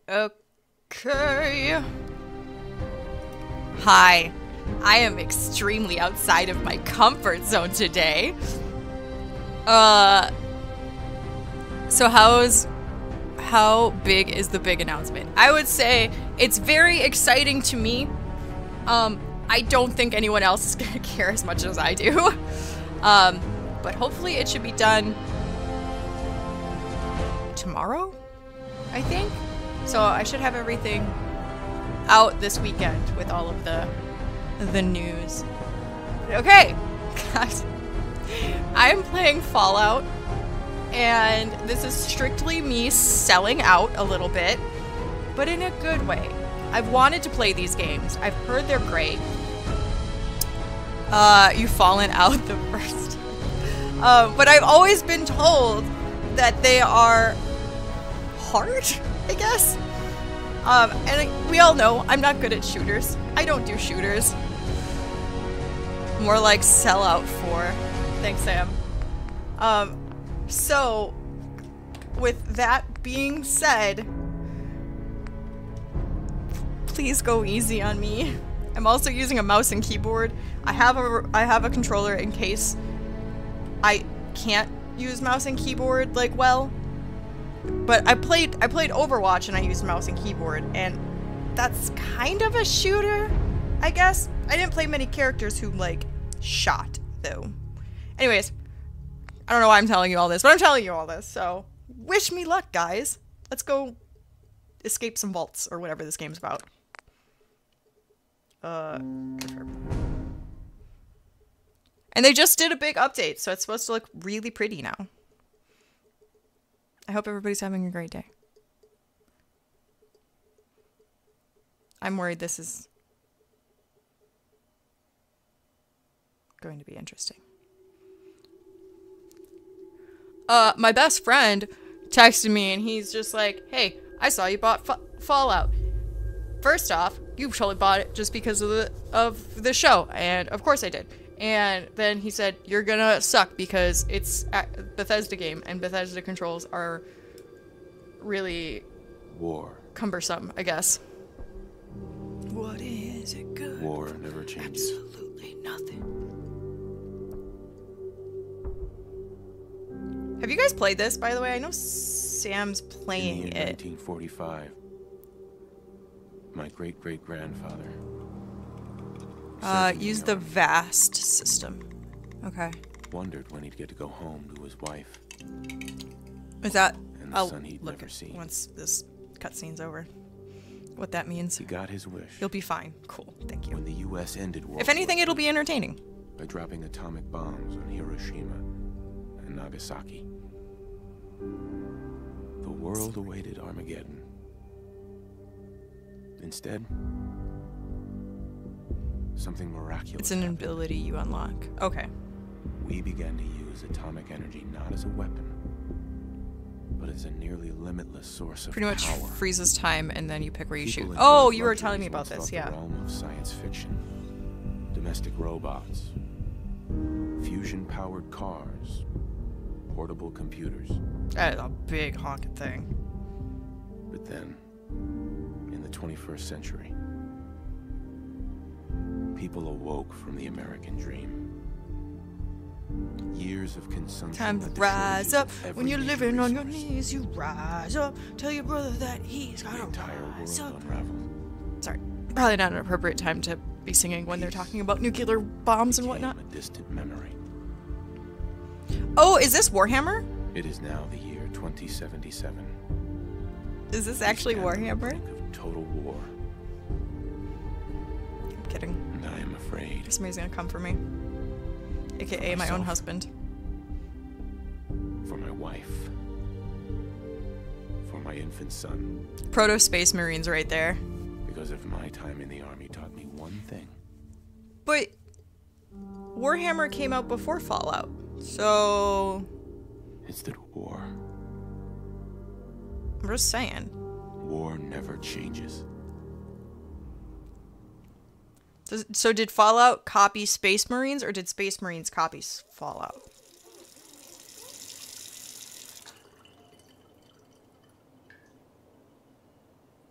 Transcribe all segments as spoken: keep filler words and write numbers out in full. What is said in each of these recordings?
Okay. Hi. I am extremely outside of my comfort zone today. Uh, so how's, how big is the big announcement? I would say it's very exciting to me. Um, I don't think anyone else is gonna care as much as I do. Um, but hopefully it should be done tomorrow, I think. So I should have everything out this weekend with all of the the news. Okay, guys, I am playing Fallout, and this is strictly me selling out a little bit, but in a good way. I've wanted to play these games. I've heard they're great. Uh, you've fallen out the first. Uh, but I've always been told that they are hard, I guess. Um, and we all know I'm not good at shooters. I don't do shooters. More like Sellout four. Thanks, Sam. Um, so, with that being said, please go easy on me. I'm also using a mouse and keyboard. I have a I have a controller in case I can't use mouse and keyboard like well. But I played I played Overwatch and I used mouse and keyboard, and that's kind of a shooter, I guess. I didn't play many characters who like shot though. Anyways, I don't know why I'm telling you all this, but I'm telling you all this. So wish me luck, guys. Let's go escape some vaults or whatever this game's about. Uh, confirm. And they just did a big update, so it's supposed to look really pretty now. I hope everybody's having a great day. I'm worried this is going to be interesting. Uh, my best friend texted me and he's just like, hey, I saw you bought Fa- Fallout. First off, you totally bought it just because of the, of the show. And of course I did. And then he said, you're gonna suck because it's a Bethesda game and Bethesda controls are really war cumbersome, I guess. What is it good? War never changes. Absolutely nothing. Have you guys played this, by the way? I know Sam's playing In the year it. nineteen forty-five, my great-great-grandfather Uh, sent in use the the army. VAST system. Okay. Wondered when he'd get to go home to his wife Is that... and the I'll son he'd look never at seen. once this cutscene's over. What that means. He got his wish You'll be fine. Cool. Thank you. when the U S ended World If anything, War it'll Two be entertaining. by dropping atomic bombs on Hiroshima and Nagasaki. The world awaited Armageddon. Instead, something miraculous It's an happened. ability you unlock. Okay. We began to use atomic energy not as a weapon, but as a nearly limitless source of Pretty much power. freezes time and then you pick where you People shoot. enjoyed Oh, you were telling me luxuries about once this, thought yeah. the realm of science fiction. Domestic robots, fusion-powered cars, portable computers. That is a big honking thing. But then, in the twenty-first century, people awoke from the American dream. Years of consumption. Time to led to rise shortages up. of every When you're major living on your resource. knees, you rise up. Tell your brother that he's The gotta entire rise world up. unraveled. Sorry. Probably not an appropriate time to be singing when they're talking about nuclear bombs and whatnot. Became a distant memory. Oh, is this Warhammer? It is now the year twenty seventy-seven. Is this actually We stand on the Warhammer? brink of total war, I'm kidding. and I am afraid Somebody's gonna come for me. A K A my own myself. husband. for my wife, for my infant son. Proto Space Marines right there. Because if my time in the army taught me one thing, But Warhammer came out before Fallout. So it's that war, I'm just saying. war never changes. Does, so did Fallout copy Space Marines or did Space Marines copy s- Fallout?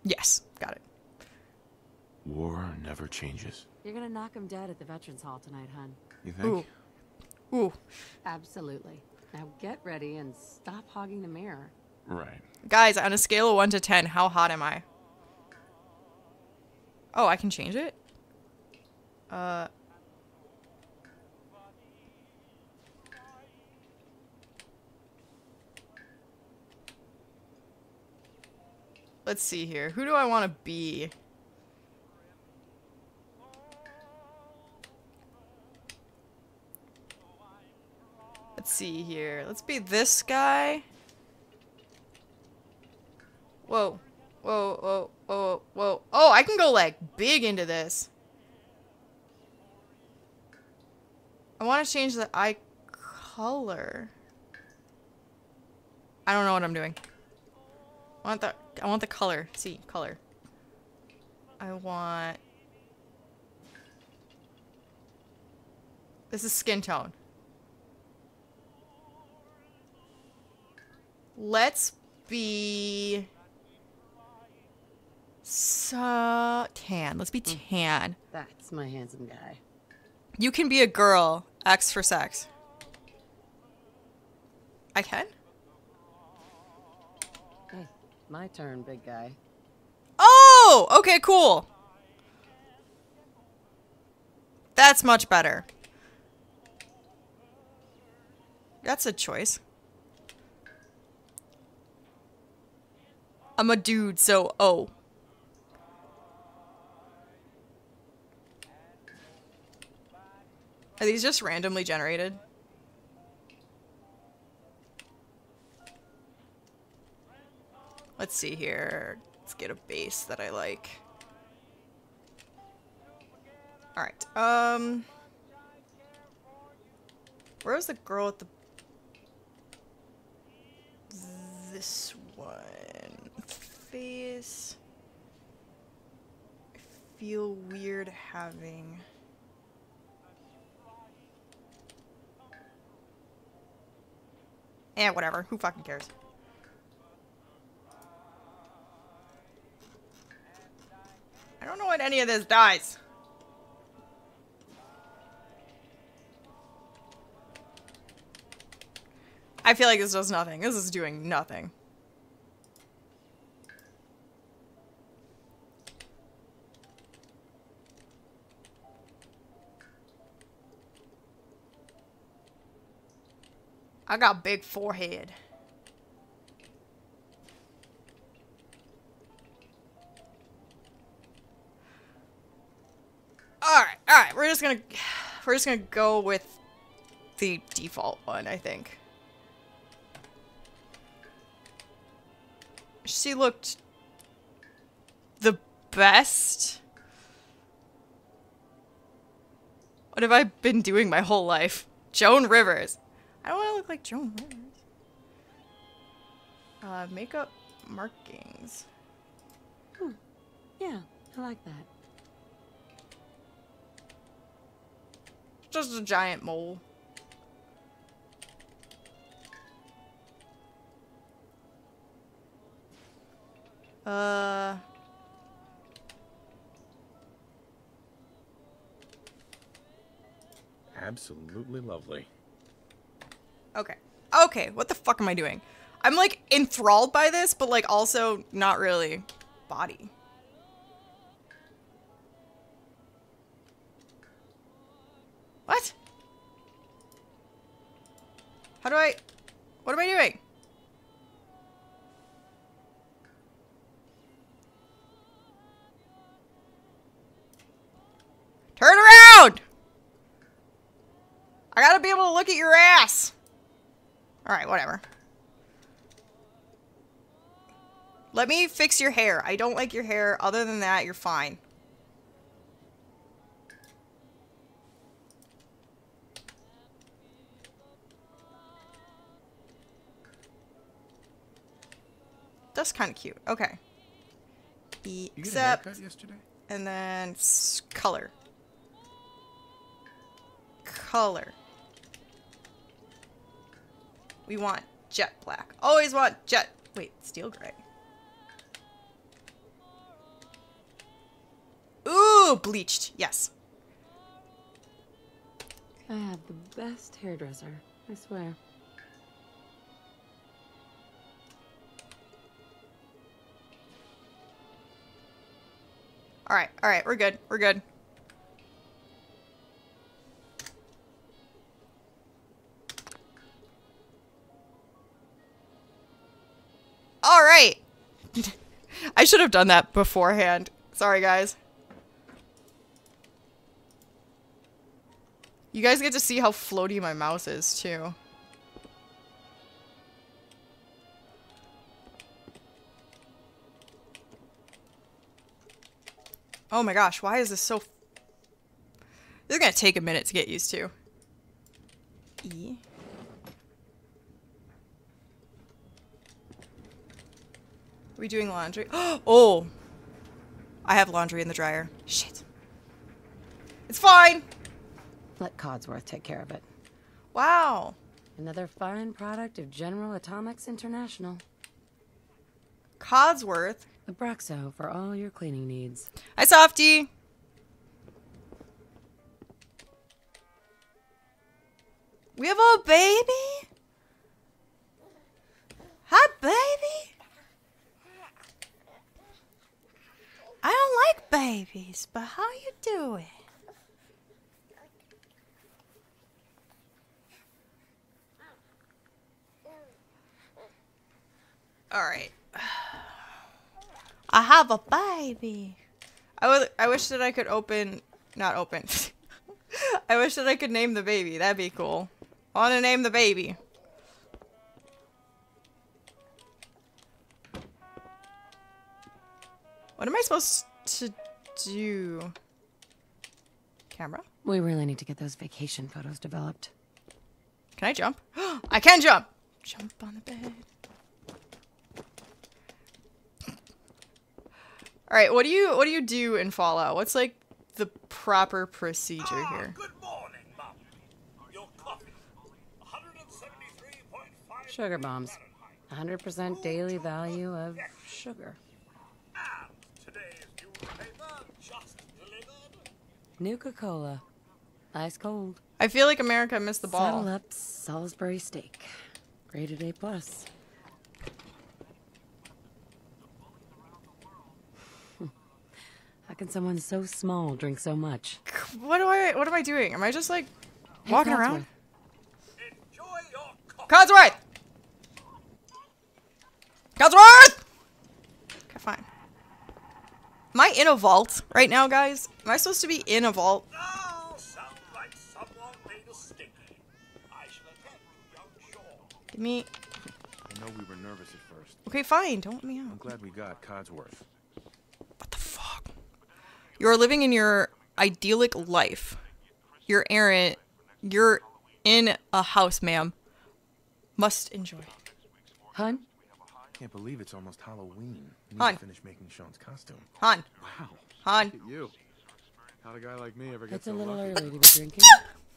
Yes, got it. War never changes. You're gonna knock him dead at the Veterans Hall tonight, hun. You think? Ooh. Ooh. Absolutely. Now get ready and stop hogging the mirror. Right. Guys, on a scale of one to ten, how hot am I? Oh, I can change it? Uh... Let's see here. Who do I want to be? Let's see here. Let's be this guy. Whoa. Whoa, whoa, whoa, whoa. Oh, I can go, like, big into this. I want to change the eye color. I don't know what I'm doing. I want the I want the color. See, color. I want This is skin tone. Let's be so tan. Let's be tan. That's my handsome guy. You can be a girl. X for sex. I can? Hey, my turn, big guy. Oh! Okay, cool. That's much better. That's a choice. I'm a dude, so oh. Are these just randomly generated? Let's see here. Let's get a base that I like. Alright, um... where's the girl at the... This one... Face... I feel weird having... Eh, whatever. Who fucking cares? I don't know what any of this does. I feel like this does nothing. This is doing nothing. I got a big forehead. Alright, alright, we're just gonna we're just gonna go with the default one, I think. She looked the best. What have I been doing my whole life? Joan Rivers. I don't want to look like Joan Rivers. Uh, makeup markings. Hmm. Yeah, I like that. Just a giant mole. Uh... Absolutely lovely. Okay. Okay, what the fuck am I doing? I'm like enthralled by this, but like also not really. Body. What? How do I... What am I doing? Turn around! I gotta be able to look at your ass. Alright, whatever. Let me fix your hair. I don't like your hair. Other than that, you're fine. That's kind of cute. Okay. You get a Except, haircut yesterday? and then s color. Color. We want jet black. Always want jet. Wait, steel gray. Oh, bleached. Yes. I have the best hairdresser, I swear. All right, all right, we're good. We're good. All right. I should have done that beforehand. Sorry, guys. You guys get to see how floaty my mouse is, too. Oh my gosh, why is this so... This is gonna take a minute to get used to. E. Are we doing laundry? Oh! I have laundry in the dryer. Shit. It's fine! Let Codsworth take care of it. Wow. Another fine product of General Atomics International. Codsworth? Abraxo for all your cleaning needs. Hi, Softy! We have a baby? Hi, baby! I don't like babies, but how you doing? Alright. I have a baby. I would. I wish that I could open, not open. I wish that I could name the baby. That'd be cool. I want to name the baby. What am I supposed to do? Camera? We really need to get those vacation photos developed. Can I jump? I can jump. Jump on the bed. All right, what do you what do you do in Fallout? What's like the proper procedure ah, here? Good morning, Mum. Your coffee. one seventy-three point five Sugar bombs. one hundred percent daily value of sugar. And today's newspaper just delivered. Nuka-Cola. Ice cold. I feel like America missed the ball. Saddle up Salisbury steak. Rated A plus. How can someone so small drink so much? What do I what am I doing? Am I just like walking Hey, around? Enjoy your coffee. Codsworth! Codsworth! Okay, fine. Am I in a vault right now, guys? Am I supposed to be in a vault? Now sounds like someone made a sticky. I shall attend to young Shaw. Give me... I know we were nervous at first. Okay, fine. Don't let me I'm out. glad we got Codsworth. What the fuck? You're living in your idyllic life. You're errant. You're in a house, ma'am. Must enjoy. Hun? Can't believe it's almost Halloween. Need Han. to finish making Sean's costume. Han. Wow. Han. Look at you. How'd a guy like me ever get It's so a little lucky? early to be drinking.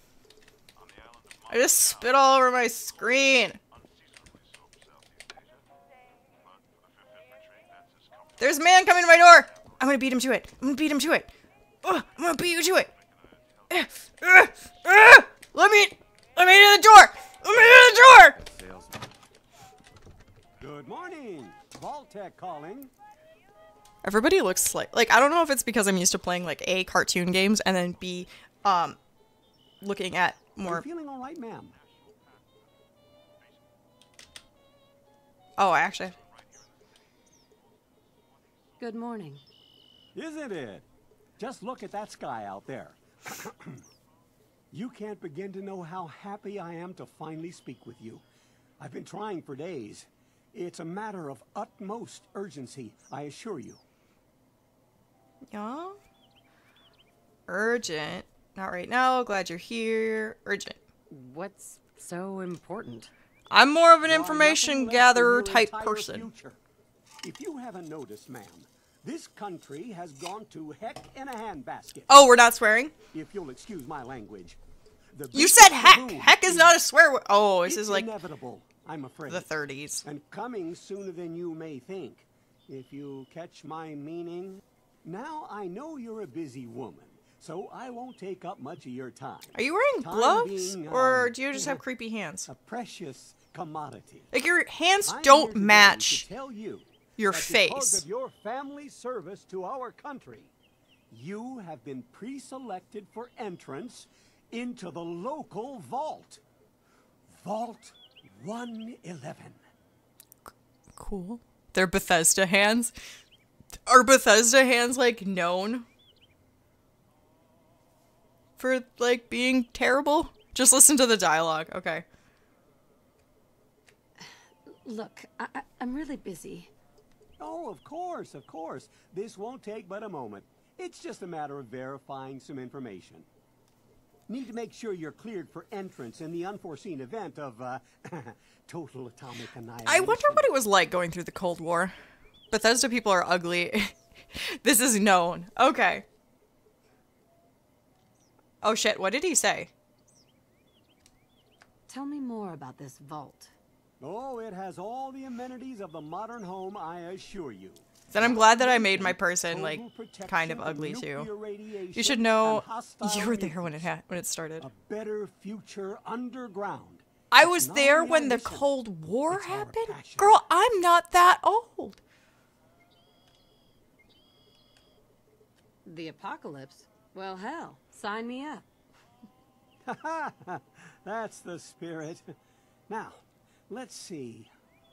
I just spit all over my screen. There's a man coming to my door. I'm gonna beat him to it. I'm gonna beat him to it. Ugh, I'm gonna beat you to it. Uh, uh, uh, let me, let me to the door. Let me to the door. Salesman. Good morning. Vault-Tec calling. Everybody looks like, like, I don't know if it's because I'm used to playing like A, cartoon games, and then B, um, looking at Are more. you feeling all right, ma'am? Oh, I actually. Good morning. Isn't it? Just look at that sky out there. You can't begin to know how happy I am to finally speak with you. I've been trying for days. It's a matter of utmost urgency, I assure you. Yeah. Urgent. Not right now. Glad you're here. Urgent. What's so important? I'm more of an You are information nothing less than gatherer your type entire person. future. If you haven't noticed, ma'am, this country has gone to heck in a handbasket. Oh, we're not swearing? If you'll excuse my language. The You big said heck. boom Heck is not a swear word. Oh, this It's is like inevitable, I'm afraid. the thirties. And coming sooner than you may think. If you catch my meaning, Now, I know you're a busy woman, so I won't take up much of your time. Are you wearing Time gloves? being, Or um, do you just have creepy hands? A precious commodity. Like, your hands I'm here don't today match to tell you your that face. Because of your family's service to our country, you have been pre-selected for entrance into the local vault. Vault one eleven. Cool. They're Bethesda hands. Are Bethesda hands, like, known for, like, being terrible? Just listen to the dialogue. Okay. Look, I, I, I'm really busy. Oh, of course, of course. This won't take but a moment. It's just a matter of verifying some information. Need to make sure you're cleared for entrance in the unforeseen event of, uh, total atomic annihilation. I wonder what it was like going through the Cold War. Bethesda people are ugly. This is known. Okay. Oh shit, what did he say? Tell me more about this vault. Oh, it has all the amenities of the modern home, I assure you. Then I'm glad that I made my person, like, kind of ugly too. You should know you were there when it ha when it started. A better future underground. I It's was not there only when our the mission, Cold War it's our happened? passion. Girl, I'm not that old. The apocalypse? Well, hell, sign me up. That's the spirit. Now, let's see.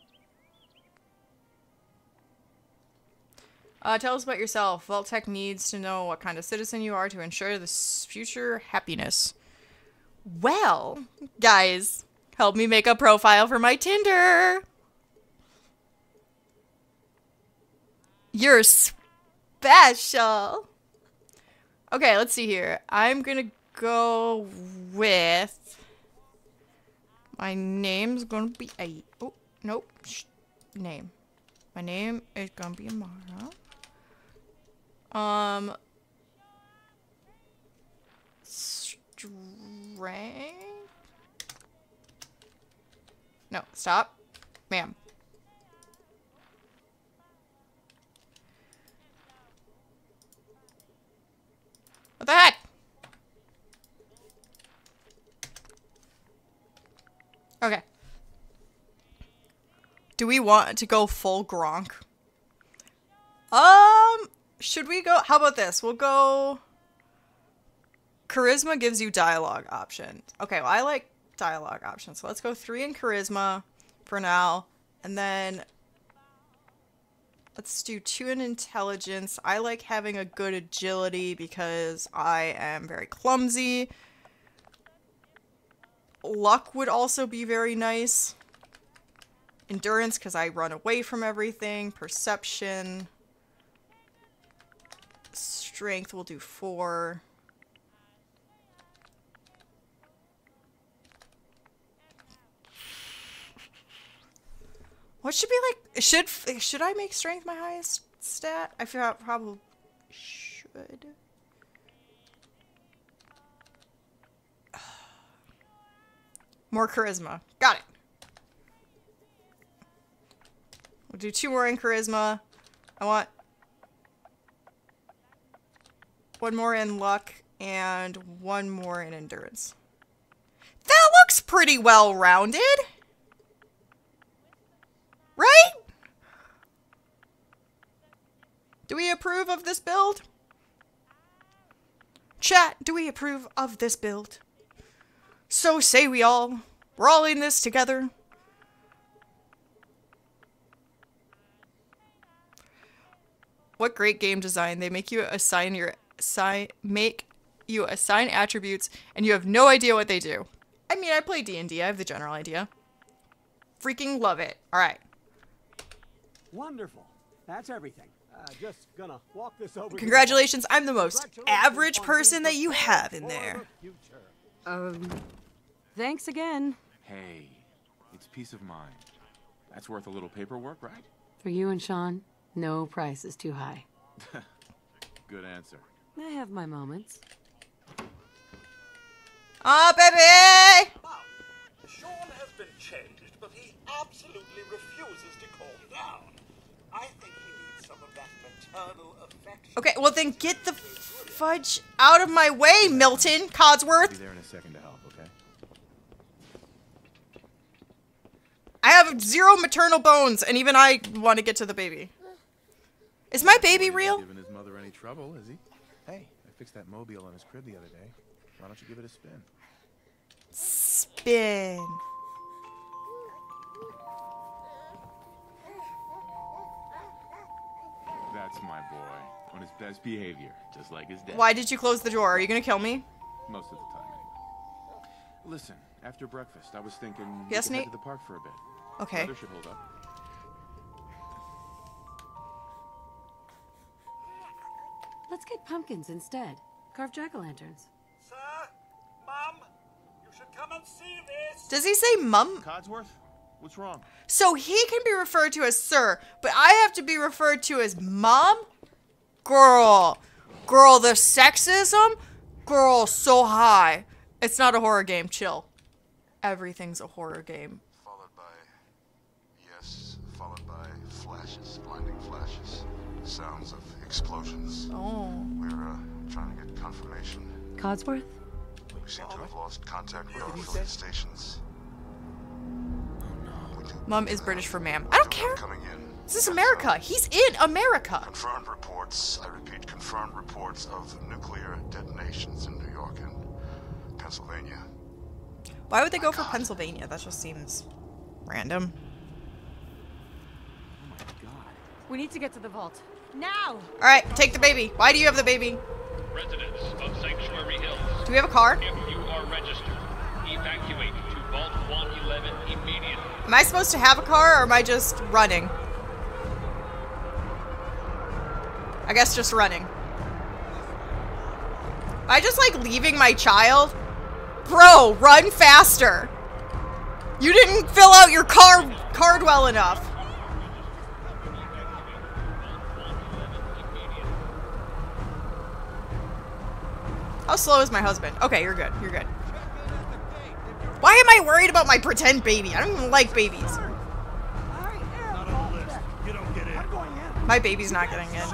Uh, tell us about yourself. Vault-Tec needs to know what kind of citizen you are to ensure this future happiness. Well, guys, help me make a profile for my Tinder. You're special. Okay, let's see here. I'm gonna go with... My name's gonna be a... Oh, nope. Shh. Name. My name is gonna be Amara. Um... Strength? No, stop. Ma'am. What the heck? Okay. Do we want to go full Gronk? Um, should we go? How about this? We'll go... Charisma gives you dialogue options. Okay, well, I like dialogue options. So let's go three in Charisma for now. And then... Let's do two in Intelligence. I like having a good Agility because I am very clumsy. Luck would also be very nice. Endurance because I run away from everything. Perception. Strength will do four. What should be like? Should should I make strength my highest stat? I feel I probably should. More charisma. Got it. We'll do two more in charisma. I want one more in luck and one more in endurance. That looks pretty well rounded. Right? Do we approve of this build? Chat, do we approve of this build? So say we all. We're all in this together. What great game design. They make you assign your assign make you assign attributes and you have no idea what they do. I mean, I play D and D. I have the general idea. Freaking love it. All right. Wonderful. That's everything. Uh, just gonna walk this over. Congratulations, I'm the most average person that you have in there. Um, thanks again. Hey, it's peace of mind. That's worth a little paperwork, right? For you and Sean, no price is too high. Good answer. I have my moments. Oh, baby! Now, Sean has been changed, but he absolutely refuses to calm down. I think he needs some of that maternal affection. Okay, well then get the fudge out of my way, Milton I'll be Codsworth. there in a second to help, okay? I have zero maternal bones, and even I want to get to the baby. Is my baby real? Giving his mother any trouble, is he? Hey, I fixed that mobile on his crib the other day. Why don't you give it a spin? Spin. That's my boy. On his best behavior, just like his dad. Why did you close the door? Are you gonna kill me? Most of the time, anyway. Listen, after breakfast, I was thinking Yes, we could Nate? head to the park for a bit. Okay. Weather should hold up. Let's get pumpkins instead. Carve jack-o'-lanterns. Sir, Mum, you should come and see this. Does he say mum? Codsworth? What's wrong? So he can be referred to as sir, but I have to be referred to as mom? Girl. Girl, the sexism? Girl, so high. It's not a horror game, chill. Everything's a horror game. Followed by, yes, followed by flashes, blinding flashes, sounds of explosions. Oh. We're uh, trying to get confirmation. Codsworth? We seem to have lost contact with our affiliate stations. We do- Mom is British for ma'am. I don't do care. have coming in. This is America. He's in America. Confirmed reports, I repeat, confirmed reports of nuclear detonations in New York and Pennsylvania. Why would they go for Pennsylvania? That just seems random. We need to get to the vault. Now! Alright, take the baby. Why do you have the baby? Residents of Sanctuary Hills, Do we have a car? if you are registered, evacuate to Vault one eleven immediately. Am I supposed to have a car or am I just running? I guess just running. Am I just like leaving my child? Bro, run faster. You didn't fill out your car card well enough. How slow is my husband? Okay, you're good. You're good. Why am I worried about my pretend baby? I don't even like babies. Not on the list. You don't get in. My baby's not getting in.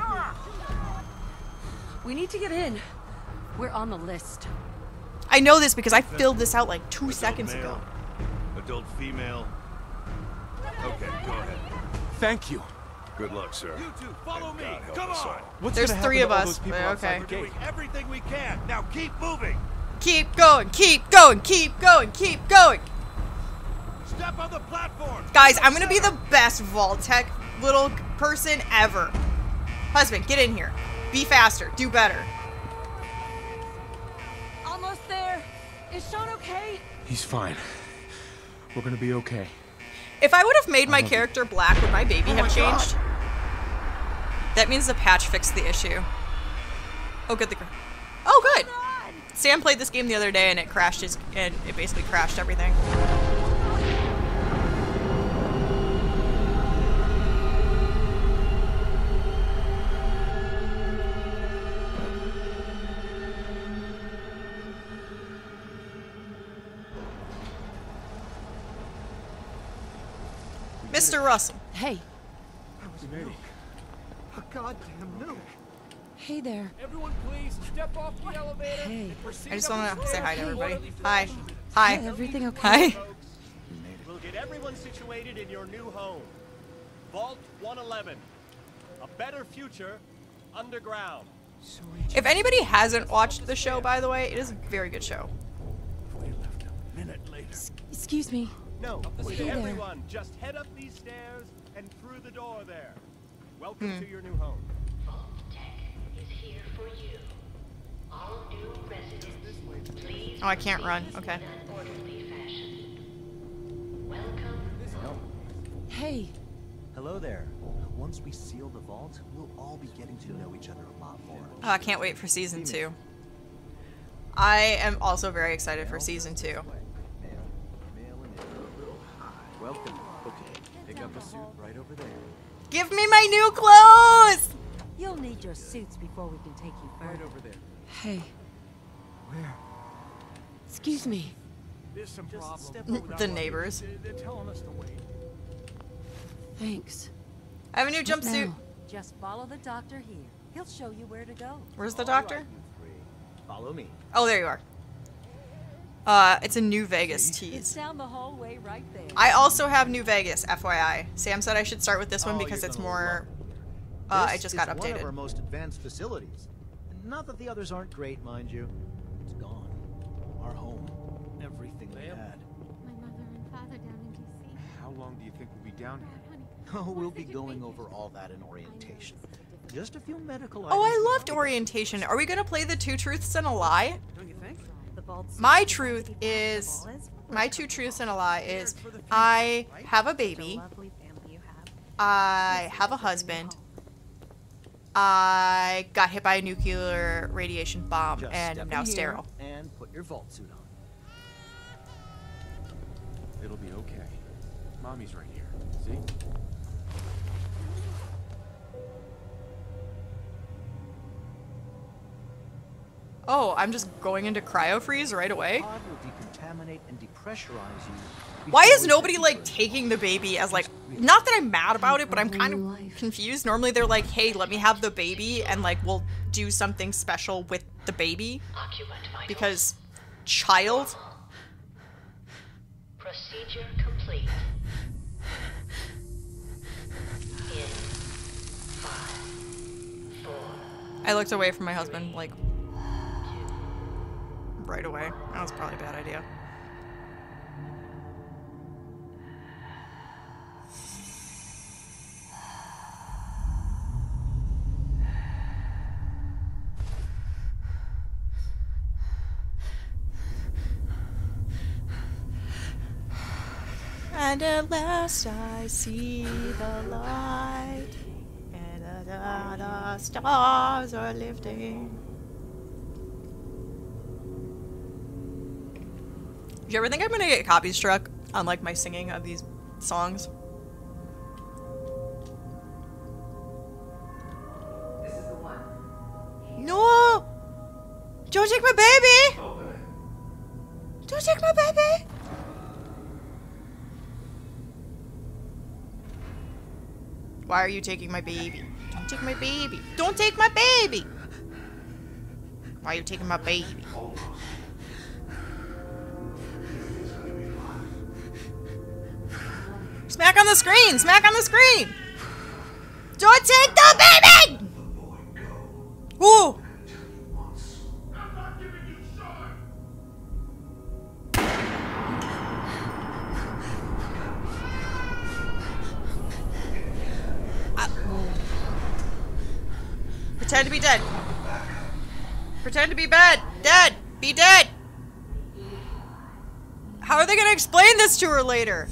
We need to get in. We're on the list. I know this because I filled this out like two seconds ago. Adult female. Okay, go ahead. Thank you. Good luck, sir. You two, follow me. God help Come us on. all. What's There's gonna three happen of to all us, those people but outside okay. the We're gate? doing everything we can. Now keep moving. Keep going, keep going, keep going, keep going. Step on the platform. Guys, I'm gonna be the best Vault-Tec little person ever. Husband, get in here. Be faster, do better. Almost there. Is Sean okay? He's fine. We're gonna be okay. If I would have made my character black, would my baby have changed? That means the patch fixed the issue. Oh, good. The oh, good. Sam played this game the other day and it crashed his, and it basically crashed everything. Mister Russell. Hey. A goddamn nuke. Hey there. Everyone, please step off the elevator. Hey. I just want to say hi to everybody. Hi. Hi. Everything okay? Hi. We'll get everyone situated in your new home. Vault one eleven. A better future underground. If anybody hasn't watched the show, by the way, it is a very good show. Minute later. Excuse me. No, Hey there. everyone, just head up these stairs and through the door there. Welcome to your new home. Oh, I can't run. Okay. Hey. Hello there. Once we seal the vault, we'll all be getting to know each other a lot more. Oh, I can't wait for season two. I am also very excited for season two. Welcome. Okay, pick up a suit right over there. Give me my new clothes! You'll need your suits before we can take you further. Right over there. Hey. Where? Excuse me. There's some Just problem. step over The that way. neighbors. They're telling us to wait. Thanks. I have a new What jumpsuit. now? Just follow the doctor here. He'll show you where to go. Where's the All doctor? right, you three. Follow me. Oh, there you are. Uh, it's a New Vegas It's tease. down the hallway right there. I also have New Vegas, F Y I. Sam said I should start with this one Oh, because you're it's gonna more... love it. Uh, This I just got is one of our updated. most advanced facilities. Not that the others aren't great, mind you. It's gone. Our home. Everything we had. My mother and father down in D C. How long do you think we'll be down here? Oh, we'll be going over all that in orientation. Just a few medical Oh, items. I loved orientation. Are we gonna play the two truths and a lie? Don't you think? The vault's My truth is... My two truths and a lie is I have a baby. lovely family you have. I have a husband. I got hit by a nuclear radiation bomb Just and step am now in here sterile. And put your vault suit on. It'll be okay. Mommy's right here. See? Oh, I'm just going into cryo freeze right away? Pod will decontaminate and depressurize you. Why before is we nobody take like you. taking the baby as like, not that I'm mad about it, but I'm kind of confused. Normally they're like, hey, let me have the baby and like we'll do something special with the baby. Because child. Procedure complete. In five, four, I looked away from my husband like right away. That was probably a bad idea. And at last I see the light, and the, the, the stars are lifting. Do you ever think I'm gonna get copy struck on like my singing of these songs? This is the one. No! Don't take my baby! Don't take my baby! Why are you taking my baby? Don't take my baby. Don't take my baby! Why are you taking my baby? Smack on the screen! Smack on the screen! Don't take the baby! Ooh! Pretend to be dead. Pretend to be bad. Dead. Be dead. How are they gonna explain this to her later?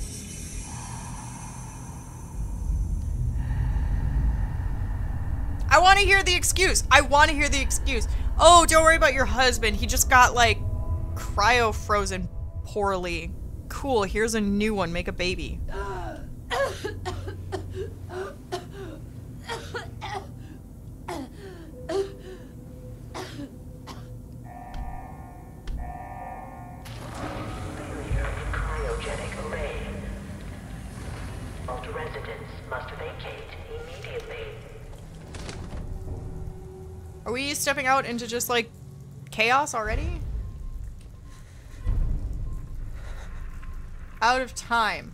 I want to hear the excuse. I want to hear the excuse. Oh, don't worry about your husband. He just got, like, cryo-frozen poorly. Cool, here's a new one. Make a baby. cryogenic array. All residents must vacate immediately. Are we stepping out into just, like, chaos already? Out of time.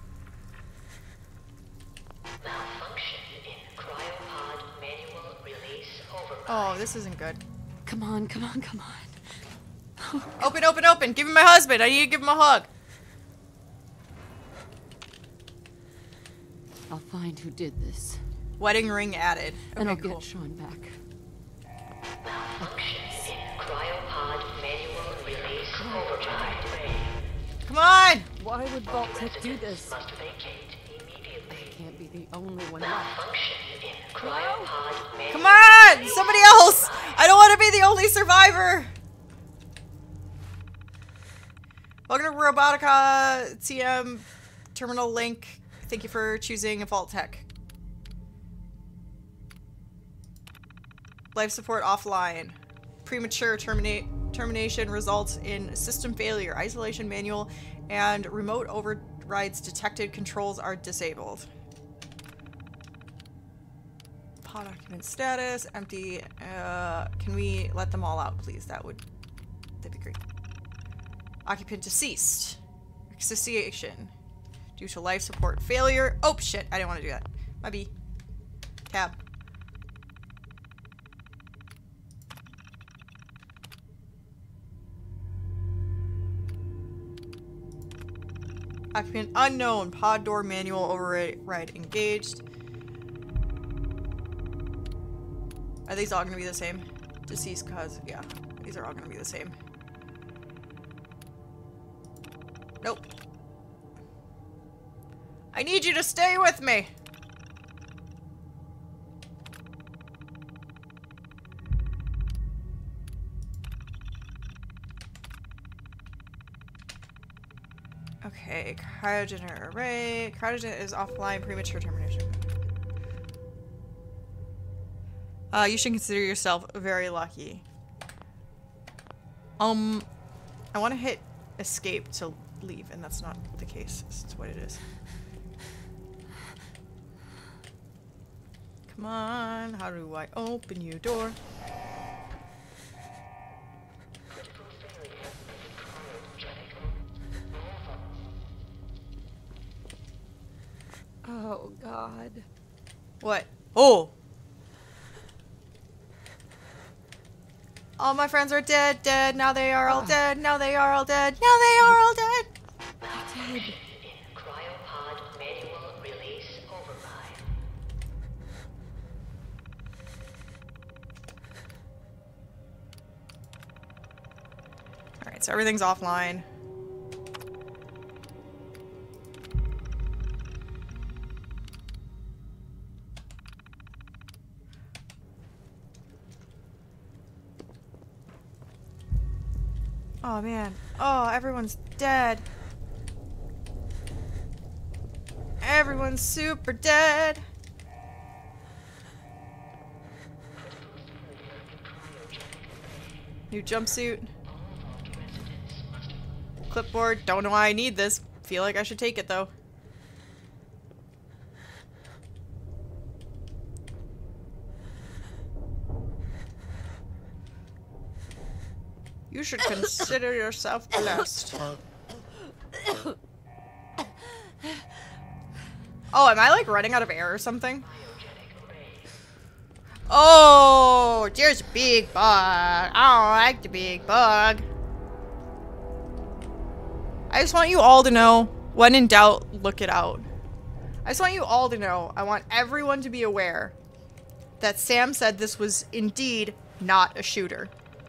Malfunction in cryopod manual release over. Oh, this isn't good. Come on, come on, come on. Open, open, open. Give him my husband. I need to give him a hug. I'll find who did this. Wedding ring added. Okay, and I'll cool. get Sean back. Malfunction in cryopod manual release override. Come on! Why would Vault Tech do this? Must vacate immediately. I can't be the only one left. Malfunction in cryopod manual. Come on! Somebody else! I don't want to be the only survivor! Welcome to Robotica T M Terminal Link. Thank you for choosing Vault Tech. Life support offline. Premature terminate termination results in system failure. Isolation manual and remote overrides detected. Controls are disabled. Pod occupant status, empty. Uh, can we let them all out, please? That would, that'd be great. Occupant deceased. Asphyxiation. Due to life support failure. Oh, shit. I didn't want to do that. My B. Tab. Occupant unknown. Pod door manual override engaged. Are these all going to be the same? Deceased cause. Yeah. These are all going to be the same. Nope. I need you to stay with me! Okay, cryogen array. Cryogen is offline, premature termination. Uh, you should consider yourself very lucky. Um, I want to hit escape to leave, and that's not the case. That's what it is. Come on, how do I open your door? Oh, God. What? Oh! All my friends are dead, dead, now they are all Oh. dead, now they are all dead, now they are all dead! Dead. Cryopod manual release override. Alright, so everything's offline. Oh man. Oh, everyone's dead. Everyone's super dead. New jumpsuit. Clipboard. Don't know why I need this. Feel like I should take it though. You should consider yourself blessed. Oh, am I like running out of air or something? Oh, there's a big bug. I don't like the big bug. I just want you all to know, when in doubt, look it out. I just want you all to know, I want everyone to be aware that Sam said this was indeed not a shooter.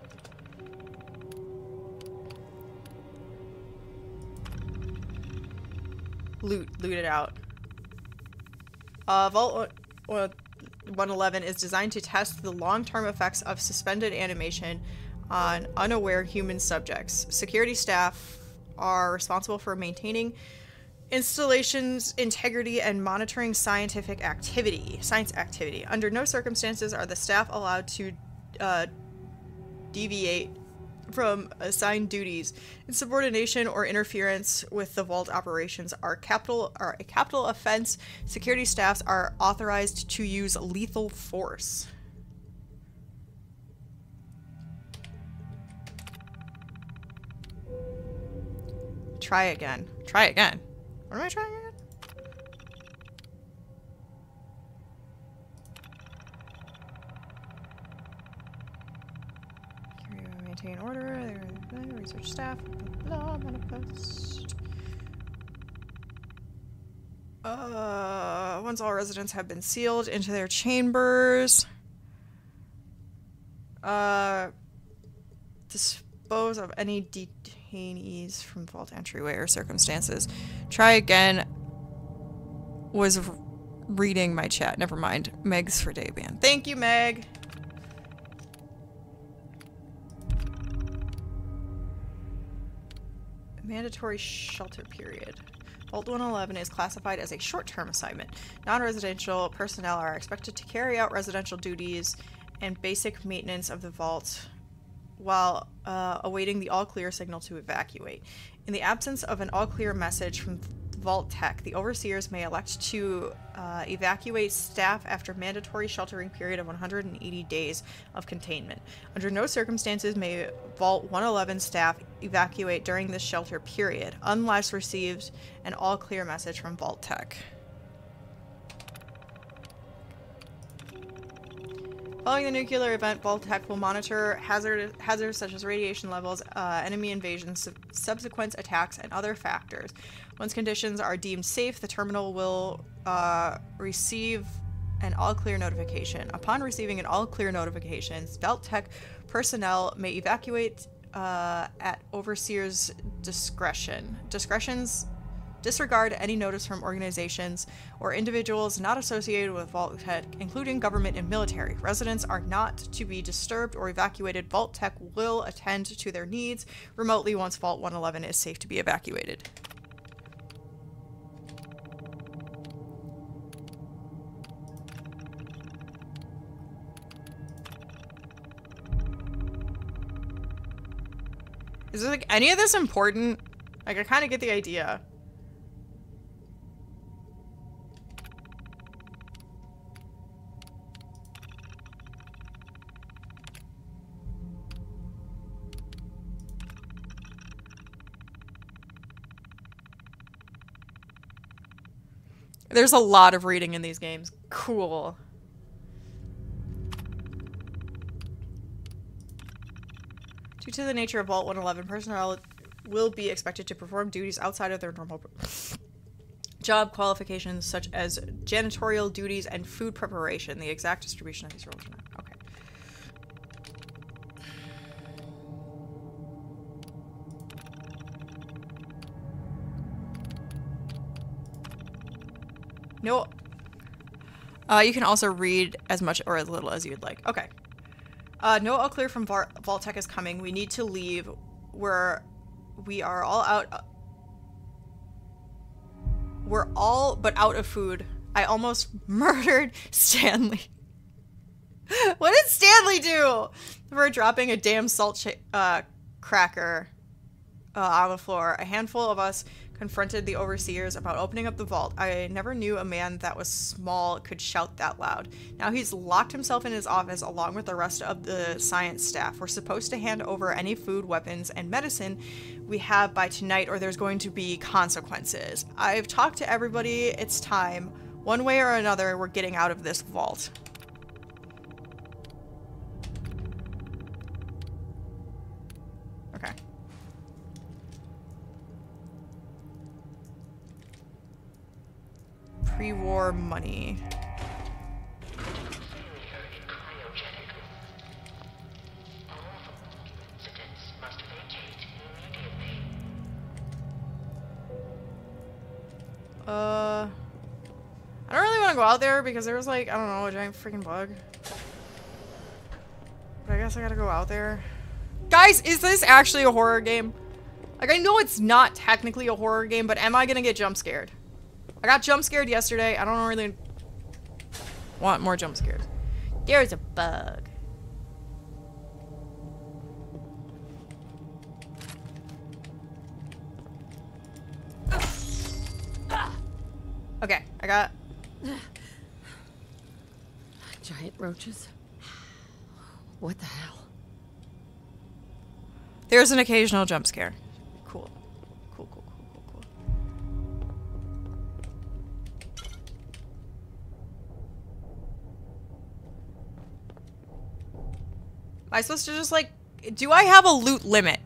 Loot, loot it out. Uh, Vault one eleven is designed to test the long-term effects of suspended animation on unaware human subjects. Security staff are responsible for maintaining installations integrity and monitoring scientific activity, science activity. Under no circumstances are the staff allowed to uh, deviate from assigned duties. Insubordination or interference with the vault operations are capital are a capital offense. Security staffs are authorized to use lethal force. Try again. Try again. What am I trying again? Maintain order, research staff, blah, blah, manifest. Uh, once all residents have been sealed into their chambers, uh, dispose of any detainees from vault entryway or circumstances. Try again. Was reading my chat. Never mind. Meg's for Dayban. Thank you, Meg. Mandatory shelter period. Vault one eleven is classified as a short-term assignment. Non-residential personnel are expected to carry out residential duties and basic maintenance of the vault while uh, awaiting the all-clear signal to evacuate. In the absence of an all-clear message from Vault Tech, the Overseers may elect to uh, evacuate staff after mandatory sheltering period of one hundred eighty days of containment. Under no circumstances may Vault one eleven staff evacuate during this shelter period, unless received an all-clear message from Vault Tech. Following the nuclear event, Vault Tech will monitor hazard, hazards such as radiation levels, uh, enemy invasion, sub subsequent attacks, and other factors. Once conditions are deemed safe, the terminal will uh, receive an all-clear notification. Upon receiving an all-clear notification, Vault Tech personnel may evacuate uh, at Overseer's discretion. Discretions disregard any notice from organizations or individuals not associated with Vault Tech, including government and military. Residents are not to be disturbed or evacuated. Vault Tech will attend to their needs remotely once Vault one eleven is safe to be evacuated. Is it like any of this important? Like, I kind of get the idea. There's a lot of reading in these games. Cool. Due to the nature of Vault one eleven, personnel will be expected to perform duties outside of their normal job qualifications, such as janitorial duties and food preparation. The exact distribution of these roles. Okay. No. Uh, you can also read as much or as little as you'd like. Okay. Uh, no all clear from Va Vault Tech is coming. We need to leave. We're... We are all out... Uh, we're all but out of food. I almost murdered Stanley. What did Stanley do? For dropping a damn salt sh uh, cracker uh, on the floor. A handful of us confronted the Overseers about opening up the vault. I never knew a man that was small could shout that loud. Now he's locked himself in his office along with the rest of the science staff. We're supposed to hand over any food, weapons, and medicine we have by tonight, or there's going to be consequences. I've talked to everybody. It's time. One way or another, we're getting out of this vault. Okay. Pre-war money. Uh, I don't really want to go out there because there was like, I don't know, a giant freaking bug. But I guess I gotta go out there. Guys, is this actually a horror game? Like, I know it's not technically a horror game, but am I gonna get jump scared? I got jump scared yesterday. I don't really want more jump scares. There's a bug. Okay, I got... Giant roaches. What the hell? There's an occasional jump scare. Cool. Cool, cool, cool, cool, cool. Am I supposed to just like... Do I have a loot limit?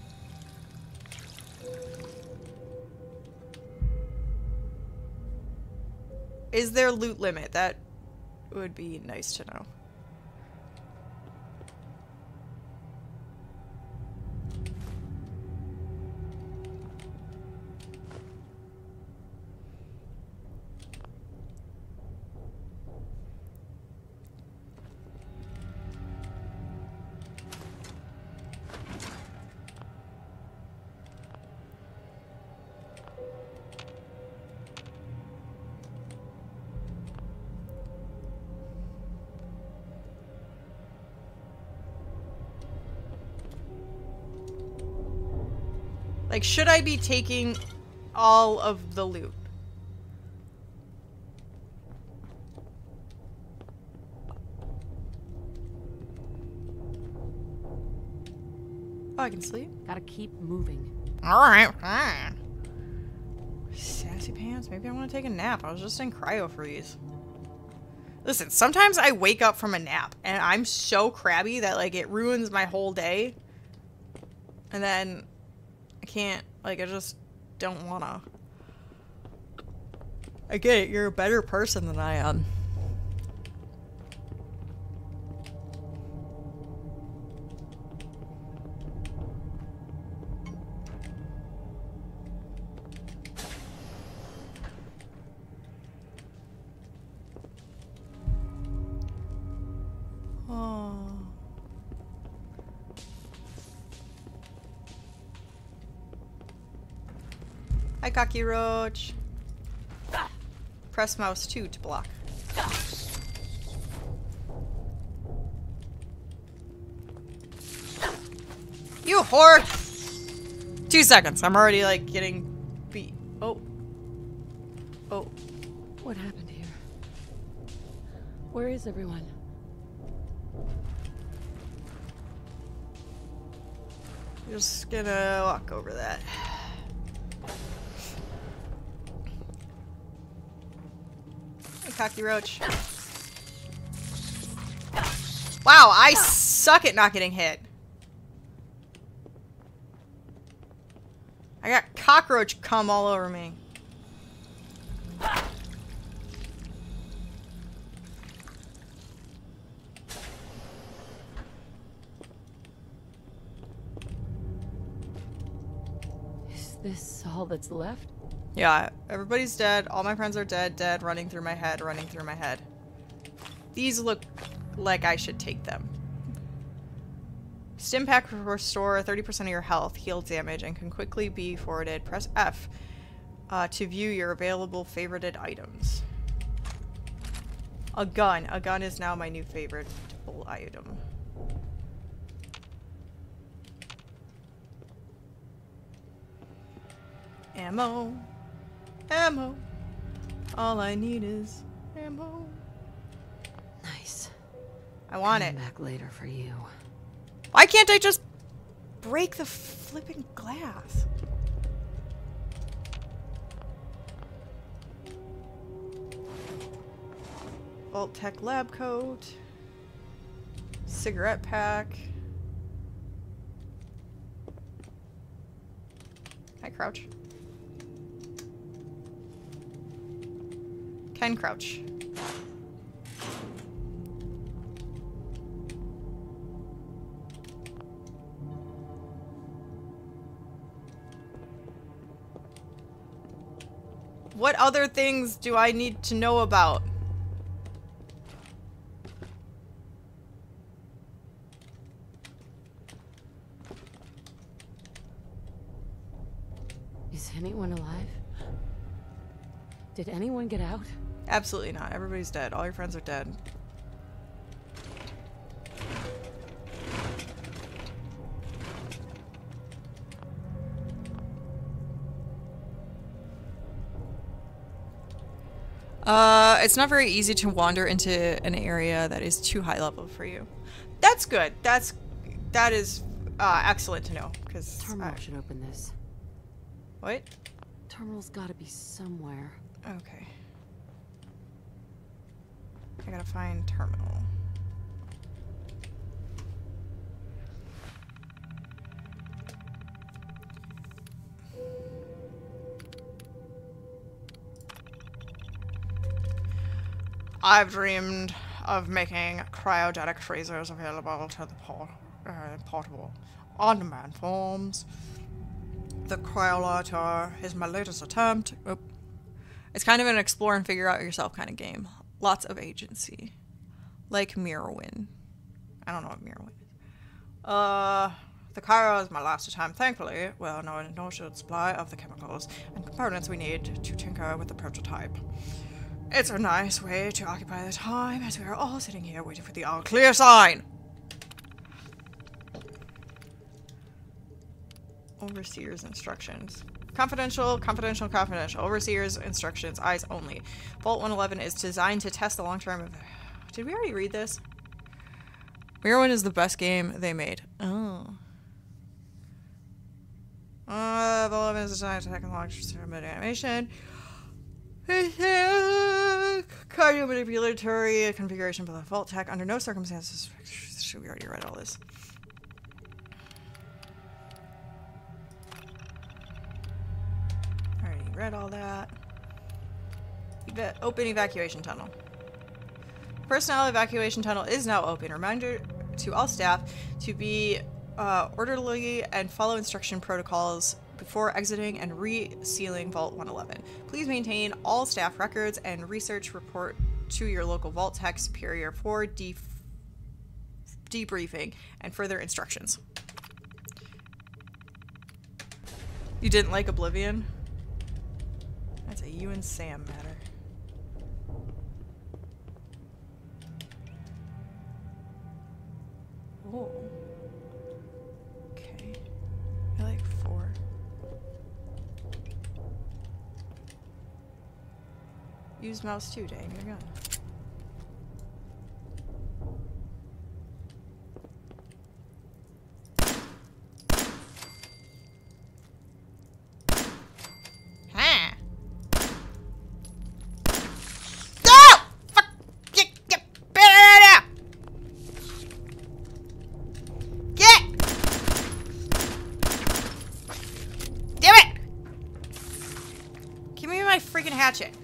Is there loot limit? That would be nice to know. Like, should I be taking... all of the loot. Oh, I can sleep? Gotta keep moving. Alright, fine. Sassy pants? Maybe I want to take a nap. I was just in cryo freeze. Listen, sometimes I wake up from a nap and I'm so crabby that like it ruins my whole day. And then I can't, like I just don't wanna. I get it, you're a better person than I am. Hi, Cocky Roach. Press mouse two to block. You whore! Two seconds. I'm already like getting beat. Oh. Oh. What happened here? Where is everyone? Just gonna walk over that. Hey, Cocky Roach. Wow, I suck at not getting hit. I got cockroach cum all over me. Is this all that's left? Yeah, everybody's dead. All my friends are dead, dead, running through my head, running through my head. These look like I should take them. Stim pack will restore thirty percent of your health, heal damage, and can quickly be forwarded. Press F uh, to view your available favorited items. A gun. A gun is now my new favorite item. Ammo. Ammo. All I need is ammo. Nice. I want Coming it. Back later for you. Why can't I just break the flipping glass? Vault Tech lab coat. Cigarette pack. Hi, Crouch. Ken Crouch. What other things do I need to know about? Is anyone alive? Did anyone get out? Absolutely not. Everybody's dead. All your friends are dead. Uh, it's not very easy to wander into an area that is too high level for you. That's good. That's that is uh, excellent to know because Terminal I... should open this. What? Terminal's got to be somewhere. Okay. I gotta find terminal. I've dreamed of making cryogenic freezers available to the port, uh, portable on-demand forms. The cryolator is my latest attempt. Oop. It's kind of an explore and figure out yourself kind of game. Lots of agency. Like Mirrorwind. I don't know what Mirrorwind is. Uh, the cryo is my last attempt. Thankfully, well, no, no short supply of the chemicals and components we need to tinker with the prototype. It's a nice way to occupy the time as we are all sitting here waiting for the all clear sign. Overseer's instructions. Confidential, confidential, confidential. Overseer's instructions, eyes only. Vault one eleven is designed to test the long-term... Did we already read this? Mirrorwind is the best game they made. Oh. Uh, Vault eleven is designed to test the long-term animation. Cardio manipulatory configuration for the Vault Tech. Under no circumstances... Should we already read all this? Already read all that. Eva- open evacuation tunnel. Personnel evacuation tunnel is now open. Reminder to all staff to be uh, orderly and follow instruction protocols before exiting and re-sealing Vault one eleven. Please maintain all staff records and research report to your local Vault Tech superior for def debriefing and further instructions. You didn't like Oblivion? That's a you and Sam matter. Oh. Okay. I like four. Use mouse too, dang, you're gone. Hatchet.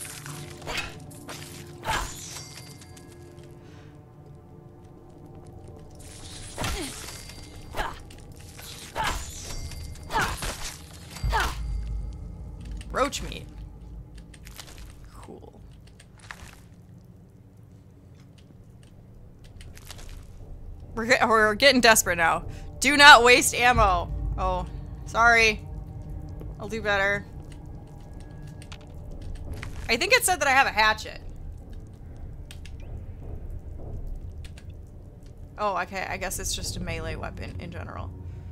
Roach meat. Cool. We're, get we're getting desperate now. Do not waste ammo. Oh, sorry. I'll do better. I think it said that I have a hatchet. Oh, okay. I guess it's just a melee weapon in general.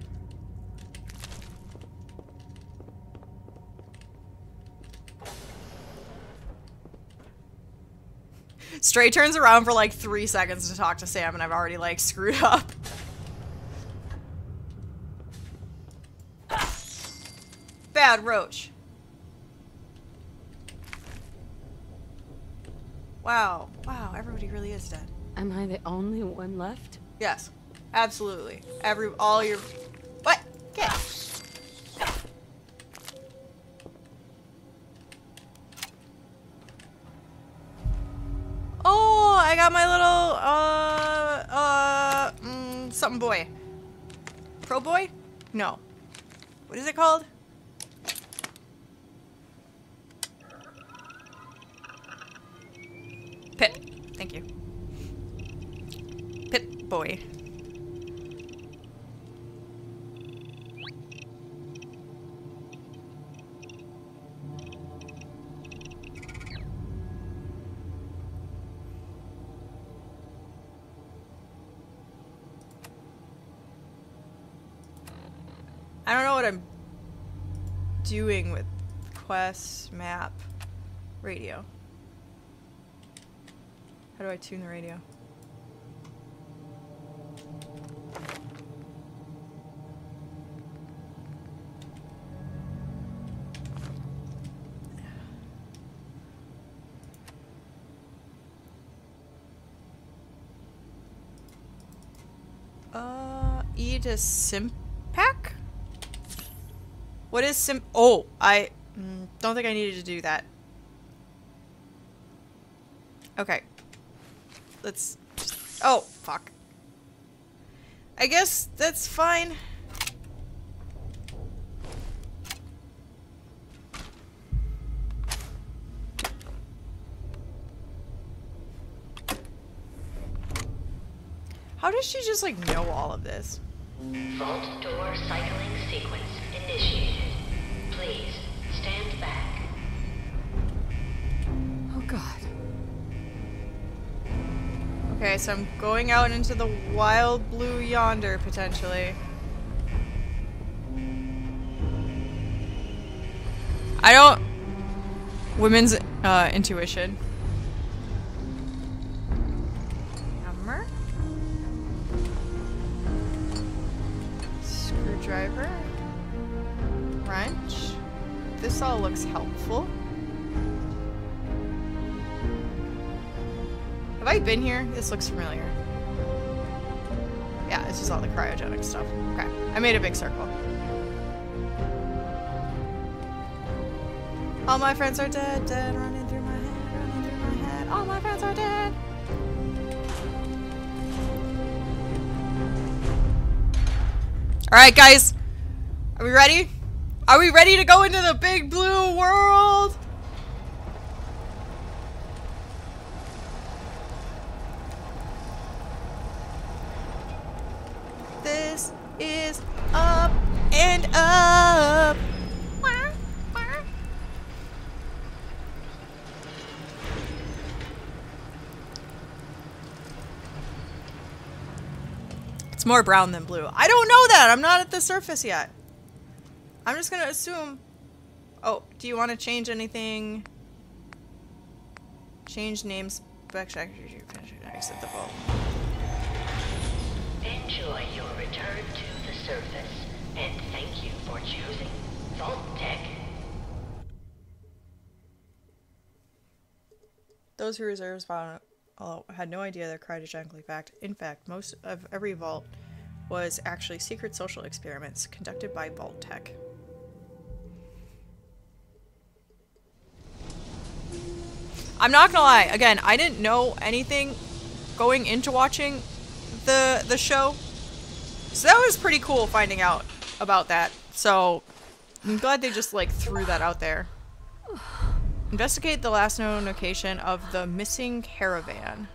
Stray turns around for like three seconds to talk to Sam and I've already like screwed up. Bad roach. Wow. Wow, everybody really is dead. Am I the only one left? Yes. Absolutely. Every all your What? Get. Oh, I got my little uh uh mm, something boy. Pro boy? No. What is it called? Pit. Thank you. Pit boy. I don't know what I'm doing with quest, map, radio. How do I tune the radio? Uh, E to Simpack? What is Sim- Oh, I mm, don't think I needed to do that. Okay. Let's just, oh, fuck. I guess that's fine. How does she just like know all of this? Vault door cycling sequence initiated. Please stand back. Oh God. Okay, so I'm going out into the wild blue yonder, potentially. I don't... Women's uh, intuition. Hammer. Screwdriver. Wrench. This all looks helpful. Have I been here? This looks familiar. Yeah, it's just all the cryogenic stuff. Okay, I made a big circle. All my friends are dead, dead, running through my head, running through my head. All my friends are dead. Alright, guys. Are we ready? Are we ready to go into the big blue world? This is up and up. It's more brown than blue. I don't know that. I'm not at the surface yet. I'm just gonna assume. Oh, do you want to change anything? Change names. Backtrack. Exit the vault. Enjoy your return to the surface, and thank you for choosing Vault-Tec. Those who reserves found oh, had no idea they're cryogenically packed. In fact, most of every vault was actually secret social experiments conducted by Vault-Tec. I'm not gonna lie, again, I didn't know anything going into watching the the show. So that was pretty cool finding out about that. So I'm glad they just like threw that out there. Investigate the last known location of the missing caravan.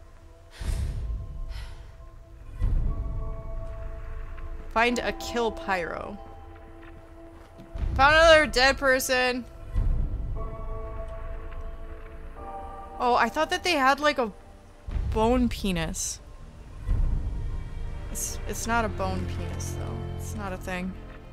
Find a kill pyro. Found another dead person. Oh, I thought that they had like a bone penis. It's, it's not a bone penis though. It's not a thing.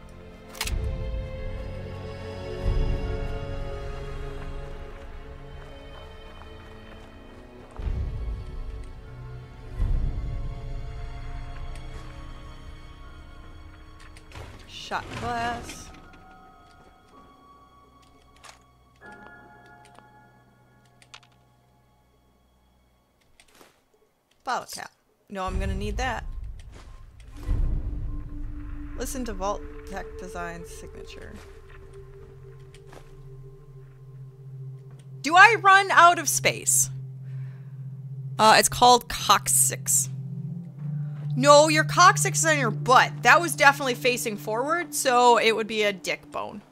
Shot glass. Bottle cap. No, I'm gonna need that. Listen to Vault-Tec Design's signature. Do I run out of space? Uh, it's called coccyx. No, your coccyx is on your butt. That was definitely facing forward, so it would be a dick bone.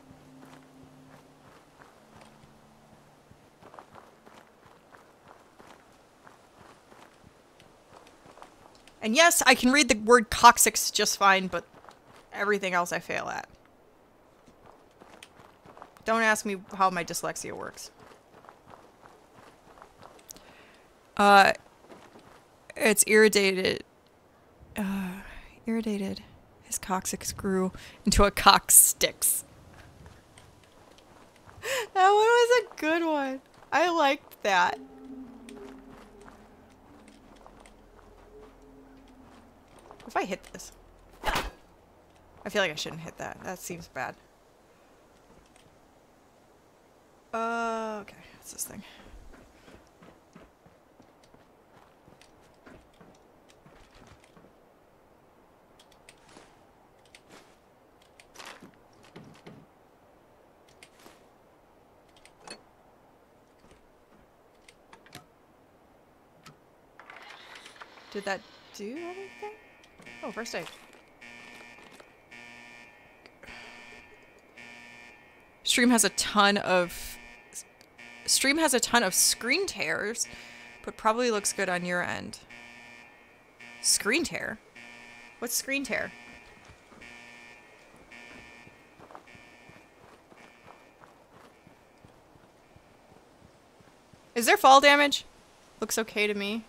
And yes, I can read the word coccyx just fine, but everything else I fail at. Don't ask me how my dyslexia works. Uh, it's irritated. Uh, irritated. His coccyx grew into a cocksticks. That one was a good one. I liked that. If I hit this. I feel like I shouldn't hit that. That seems bad. Uh, okay. What's this thing? Did that do anything? Oh, first aid. Stream has a ton of... Stream has a ton of screen tears, but probably looks good on your end. Screen tear? What's screen tear? Is there fall damage? Looks okay to me.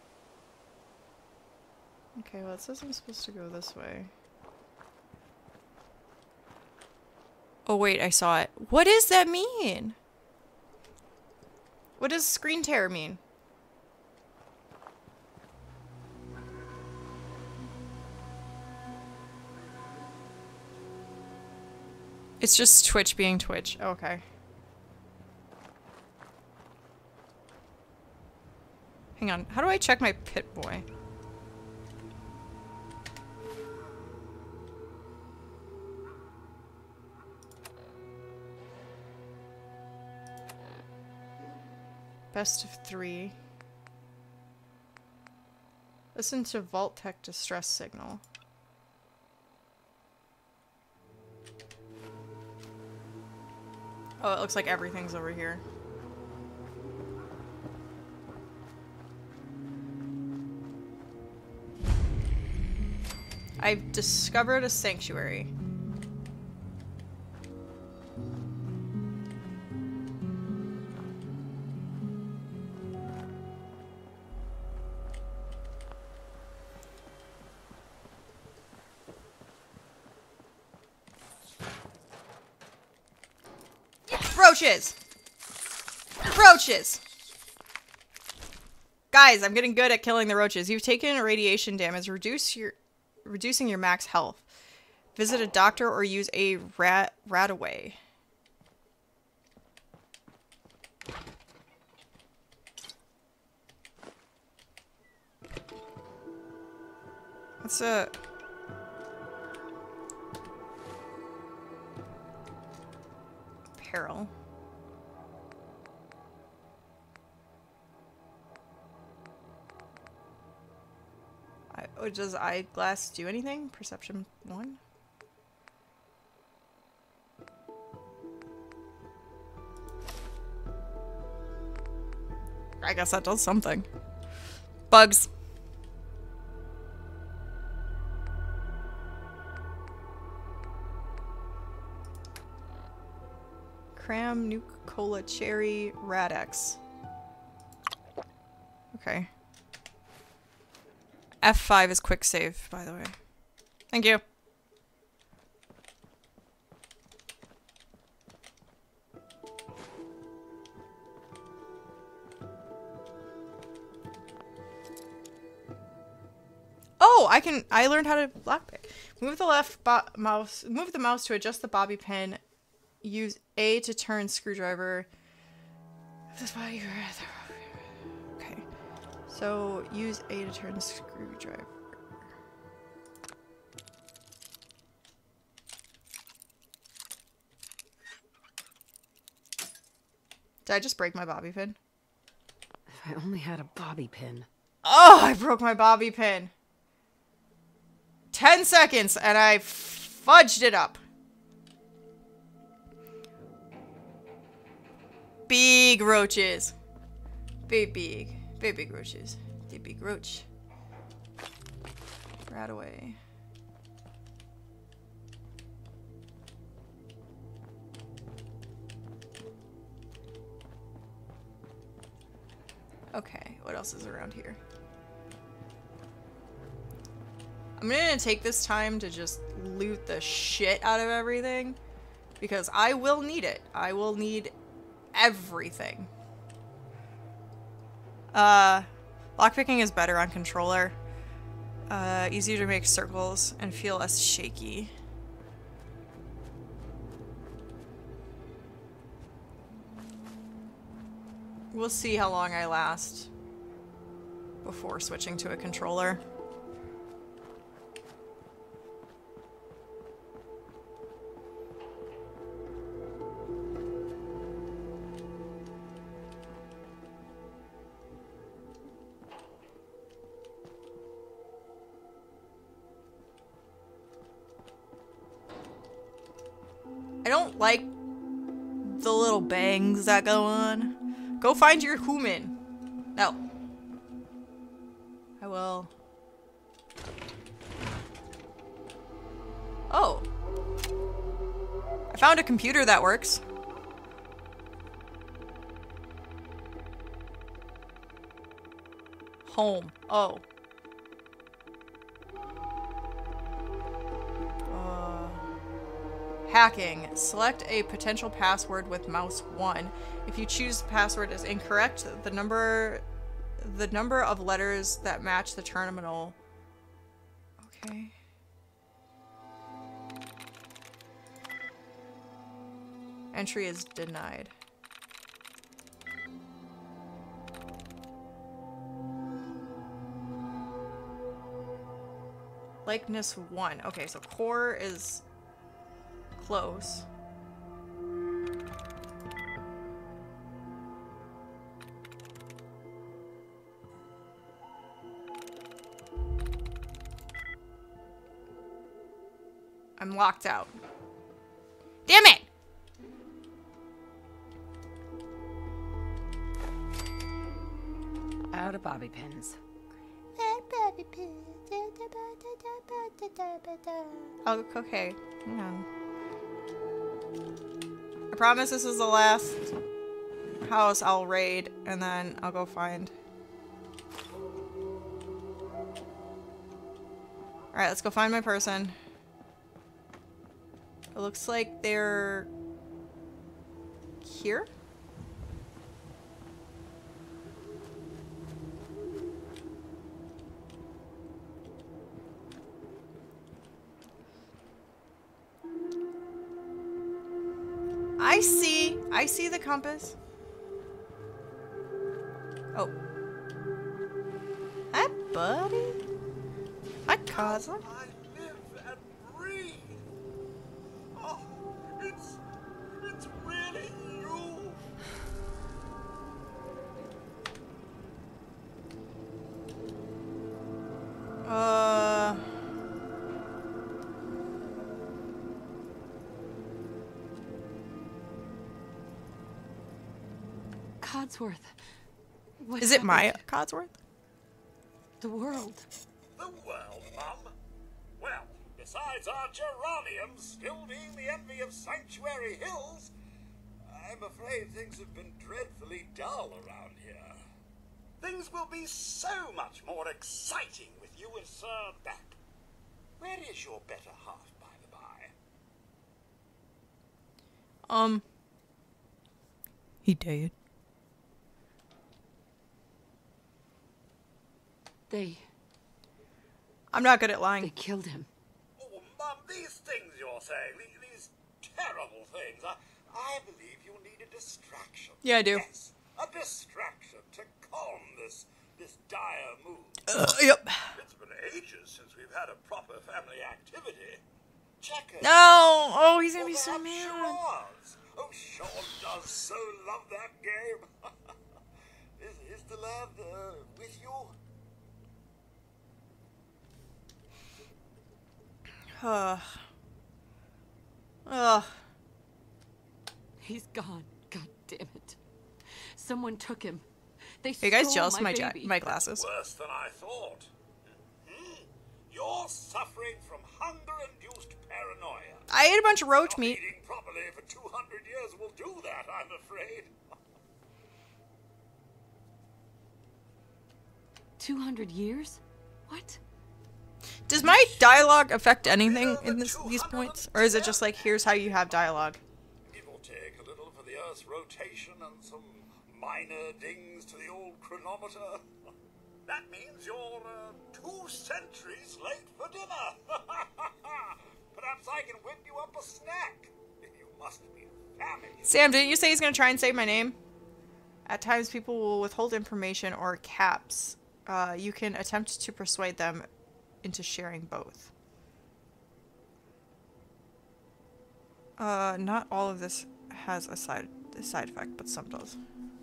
Okay, well it says I'm supposed to go this way. Oh wait, I saw it. What does that mean? What does screen tear mean? It's just Twitch being Twitch. Okay. Hang on. How do I check my Pip-Boy? Best of three. Listen to Vault-Tec distress signal. Oh, it looks like everything's over here. I've discovered a sanctuary. Roaches! Roaches! Guys, I'm getting good at killing the roaches. You've taken radiation damage. Reduce your, reducing your max health. Visit a doctor or use a rat Radaway. What's a... Peril. I, oh, does eyeglass do anything? Perception one? I guess that does something. Bugs. Cram, Nuka-Cola, Cherry, Radex. Okay. F five is quick save, by the way. Thank you. Oh, I can- I learned how to lockpick. Move the left bo mouse- move the mouse to adjust the bobby pin. Use A to turn screwdriver. Okay. So, use A to turn screwdriver. Did I just break my bobby pin? If I only had a bobby pin. Oh, I broke my bobby pin. Ten seconds and I fudged it up. Big roaches. Big, big. Big, big roaches. The big roach. Right away. Okay, what else is around here? I'm gonna take this time to just loot the shit out of everything. Because I will need it. I will need everything. Uh, lockpicking is better on controller. Uh, easier to make circles and feel less shaky. We'll see how long I last before switching to a controller. I don't like the little bangs that go on. Go find your human. No. I will. Oh. I found a computer that works. Home. Oh. Hacking. Select a potential password with mouse one. If you choose the password is incorrect, the number the number of letters that match the terminal. Okay. Entry is denied. Likeness one. Okay, so core is close. I'm locked out. Damn it! Out of bobby pins. Oh, okay. Hang on. I promise this is the last house I'll raid, and then I'll go find. Alright, let's go find my person. It looks like they're here? I see. I see the compass. Oh. Hi, buddy. Hi, cousin. I live and breathe. Oh, it's it's really you. Uh. Codsworth. What Is it my happened? Codsworth? The world. The world, Mum. Well, besides our geraniums still being the envy of Sanctuary Hills, I'm afraid things have been dreadfully dull around here. Things will be so much more exciting with you and Sir back. Where is your better half, by the by? Um. He dead. They... I'm not good at lying. They killed him. Oh, Mum, these things you're saying, these, these terrible things, I, I believe you need a distraction. Yeah, I do. Yes, a distraction to calm this, this dire mood. Uh, yep. It's been ages since we've had a proper family activity. Check it. No! Oh, he's gonna be so mad. Charades. Oh, Sean does so love that game. is, is the lad uh, with you? Ugh. Ugh. He's gone. God damn it. Someone took him. They Are you guys stole jealous of my, my, ja baby. my glasses? Worse than I thought. Hmm? You're suffering from hunger-induced paranoia. I ate a bunch of roach Not meat. eating properly for two hundred years will do that, I'm afraid. Two hundred years? What? Does my dialogue affect anything in this, these points? Or is it just like, here's how you have dialogue? Give or take a little for the Earth's rotation and some minor dings to the old chronometer. That means you're uh, two centuries late for dinner. Perhaps I can whip you up a snack. You must be famished. Sam, didn't you say he's gonna try and save my name? At times people will withhold information or caps. Uh, you can attempt to persuade them into sharing both. Uh, not all of this has a side a side effect, but some does.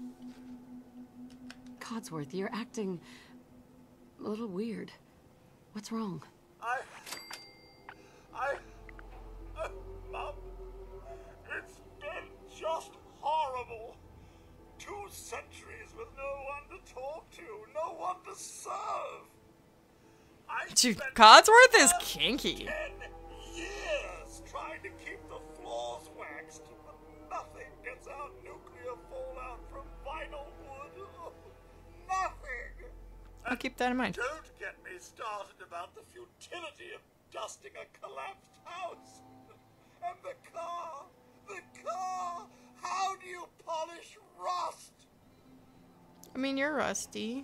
Codsworth, you're acting a little weird. What's wrong? I... I... Uh, Mum, it's been just horrible. Two centuries with no one to talk to, no one to serve. I Dude, spent Codsworth is the kinky. Ten years trying to keep the floors waxed, but nothing gets out nuclear fallout from vinyl wood. Nothing. I'll keep that in mind. Don't get me started about the futility of dusting a collapsed house. And the car, the car, how do you polish rust? I mean, you're rusty.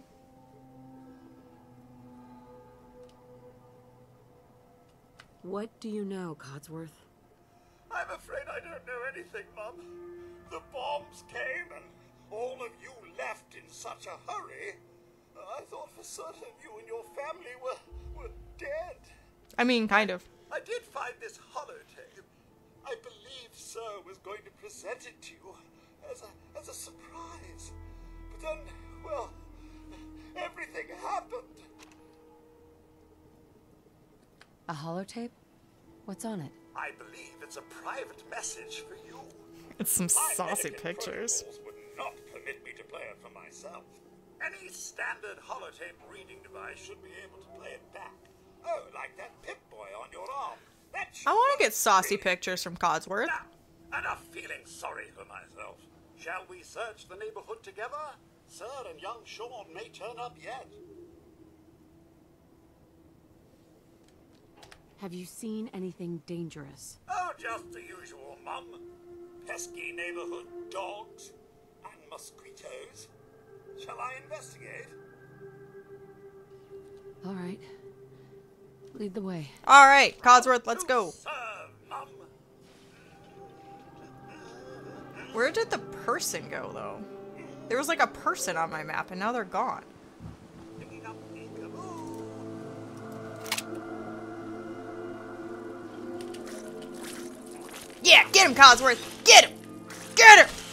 What do you know, Codsworth? I'm afraid I don't know anything, Mum. The bombs came and all of you left in such a hurry. I thought for certain you and your family were, were dead. I mean, kind of. I did find this holotape. I believe Sir was going to present it to you as a, as a surprise. But then, well, everything happened. A holotape? What's on it? I believe it's a private message for you. It's some My saucy etiquette pictures. protocols would not permit me to play it for myself. Any standard holotape reading device should be able to play it back. Oh, like that Pip-Boy on your arm. That I want to get saucy pictures from Codsworth. Now, enough feeling sorry for myself. Shall we search the neighborhood together? Sir and young Sean may turn up yet. Have you seen anything dangerous? Oh, just the usual, Mum. Pesky neighborhood dogs and mosquitoes. Shall I investigate? All right. Lead the way. All right, Codsworth, let's go. Serve, Mum. Where did the person go, though? There was like a person on my map, and now they're gone. Yeah, get him, Codsworth! Get him! Get him!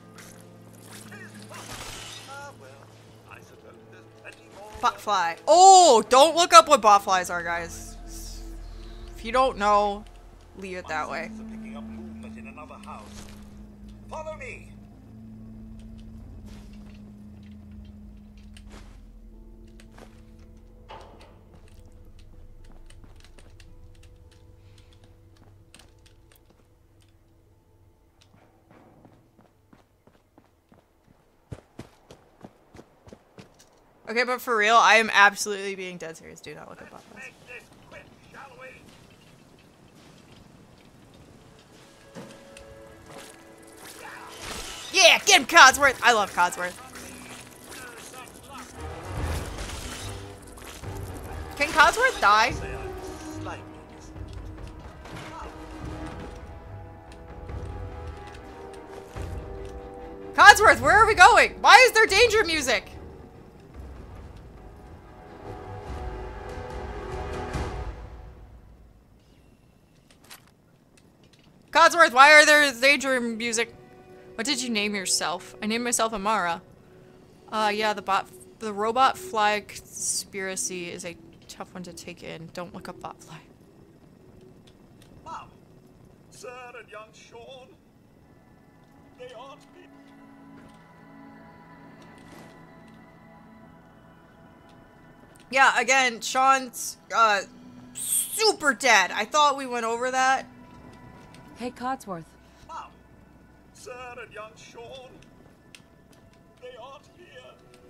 Botfly. Oh, don't look up what botflies are, guys. If you don't know, leave it that way. Picking up movement in another house. Follow me. Okay, but for real, I am absolutely being dead serious. Do not look at botflies. Make this quick, shall we? Yeah, get him, Codsworth! I love Codsworth. Can Codsworth die? Codsworth, where are we going? Why is there danger music? Codsworth, why are there danger music? What did you name yourself? I named myself Amara. Uh, yeah, the bot, the robot fly conspiracy is a tough one to take in. Don't look up botfly. Mom, Sir and young Sean, they aren't here. Yeah, again, Sean's uh super dead. I thought we went over that. Hey, Codsworth. Mom, Sir and young Sean, they aren't here.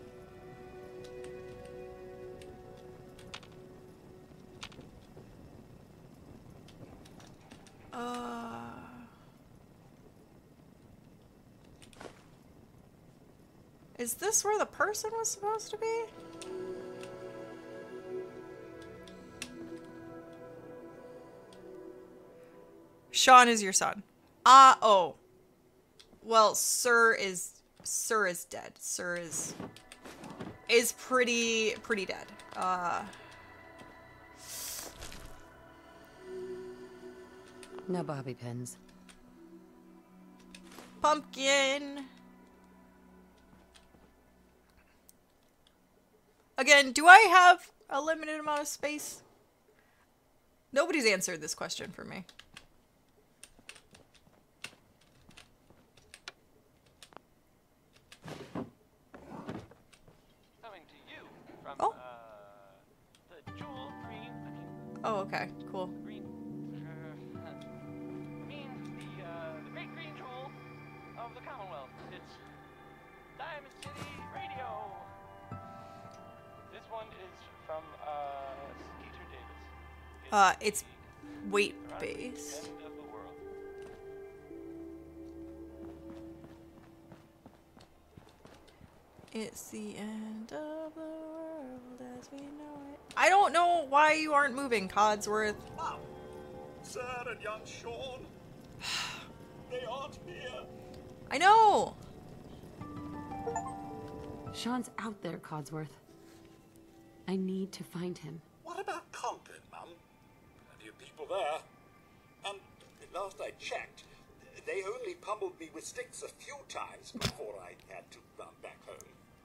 Uh... Is this where the person was supposed to be? Sean is your son. Ah, oh. Well, Sir is... Sir is dead. Sir is... Is pretty... Pretty dead. Uh... No bobby pins. Pumpkin! Again, do I have a limited amount of space? Nobody's answered this question for me. Coming to you from Oh. uh, the jewel green. I mean, Oh, okay. Cool. green. Uh, I mean the uh, the great green jewel of the Commonwealth. It's Diamond City Radio. This one is from uh, Skeeter Davis. Uh, it's weight-based. End of the world. It's the end of the world as we know it. I don't know why you aren't moving, Codsworth. Oh, Sir and young Sean. They aren't here. I know. Sean's out there, Codsworth. I need to find him. What about Concord, Mum? Plenty of people there. And last I checked, they only pummeled me with sticks a few times before I had to run back home.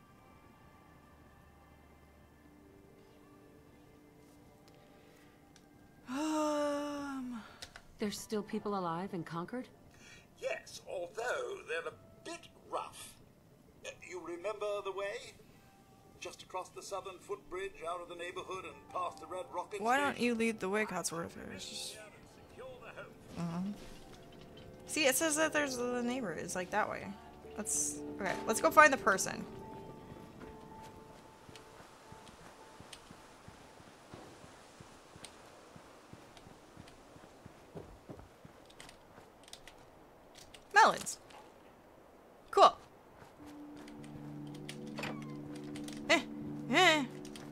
Um. There's still people alive in Concord? Yes, although they're a bit rough. Uh, you remember the way? Just across the southern footbridge, out of the neighborhood, and past the Red Rocket Why station? don't you lead the way, Codsworth? It's just... uh-huh. See, it says that there's the neighbor. It's like that way. Let's... Okay, let's go find the person. Melons. Cool. Eh. Eh.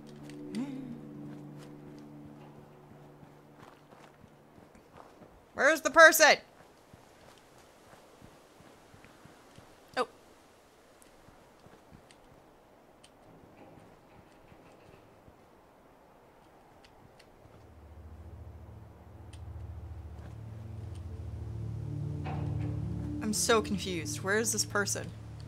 Where's the person? Oh. I'm so confused. Where is this person?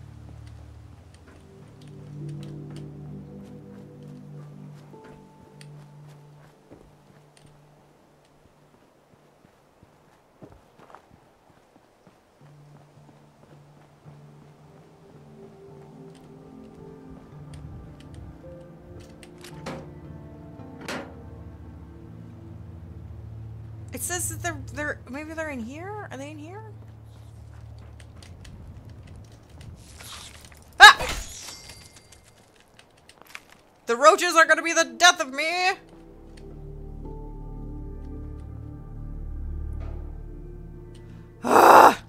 It says that they're they're maybe they're in here? Are they in here? Ah! The roaches are gonna be the death of me! Ah!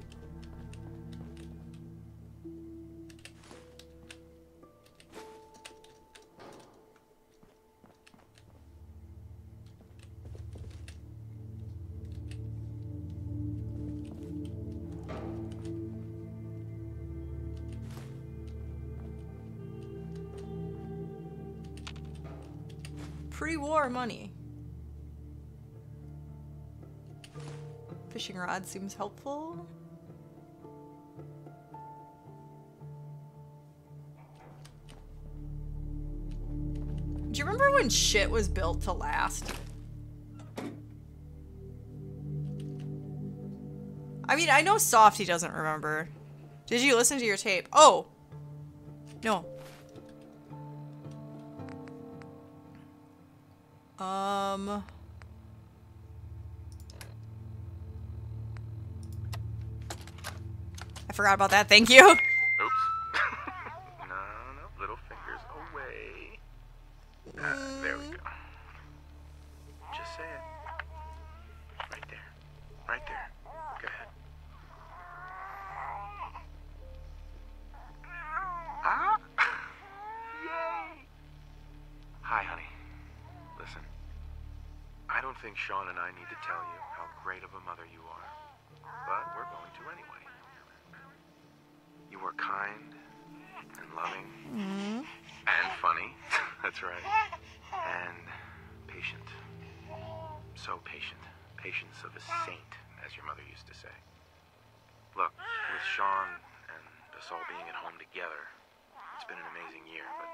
Pre-war money. Fishing rod seems helpful. Do you remember when shit was built to last? I mean, I know Softy doesn't remember. Did you listen to your tape? Oh! No. Um... I forgot about that, thank you! Oops. no, no, little fingers away. Ah, there we go. Just say it. Right there. Right there. Go ahead. Ah! Yay! Hi, honey. Listen. I don't think Sean and I need to tell you how great of a mother you are. But we're going to anyway. You were kind and loving Mm-hmm. and funny. That's right. And patient. So patient. Patience of a saint, as your mother used to say. Look, with Sean and us all being at home together, it's been an amazing year, but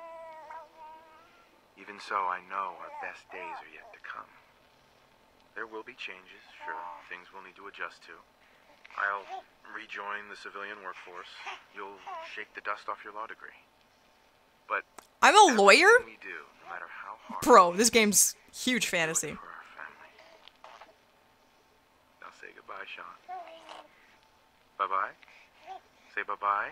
even so, I know our best days are yet to come. There will be changes, sure. Things we'll need to adjust to. I'll rejoin the civilian workforce. You'll shake the dust off your law degree. But I'm a lawyer? we do, no matter how hard. Bro, this game's huge fantasy. For our family. Now say goodbye, Sean. Bye-bye. Say bye-bye.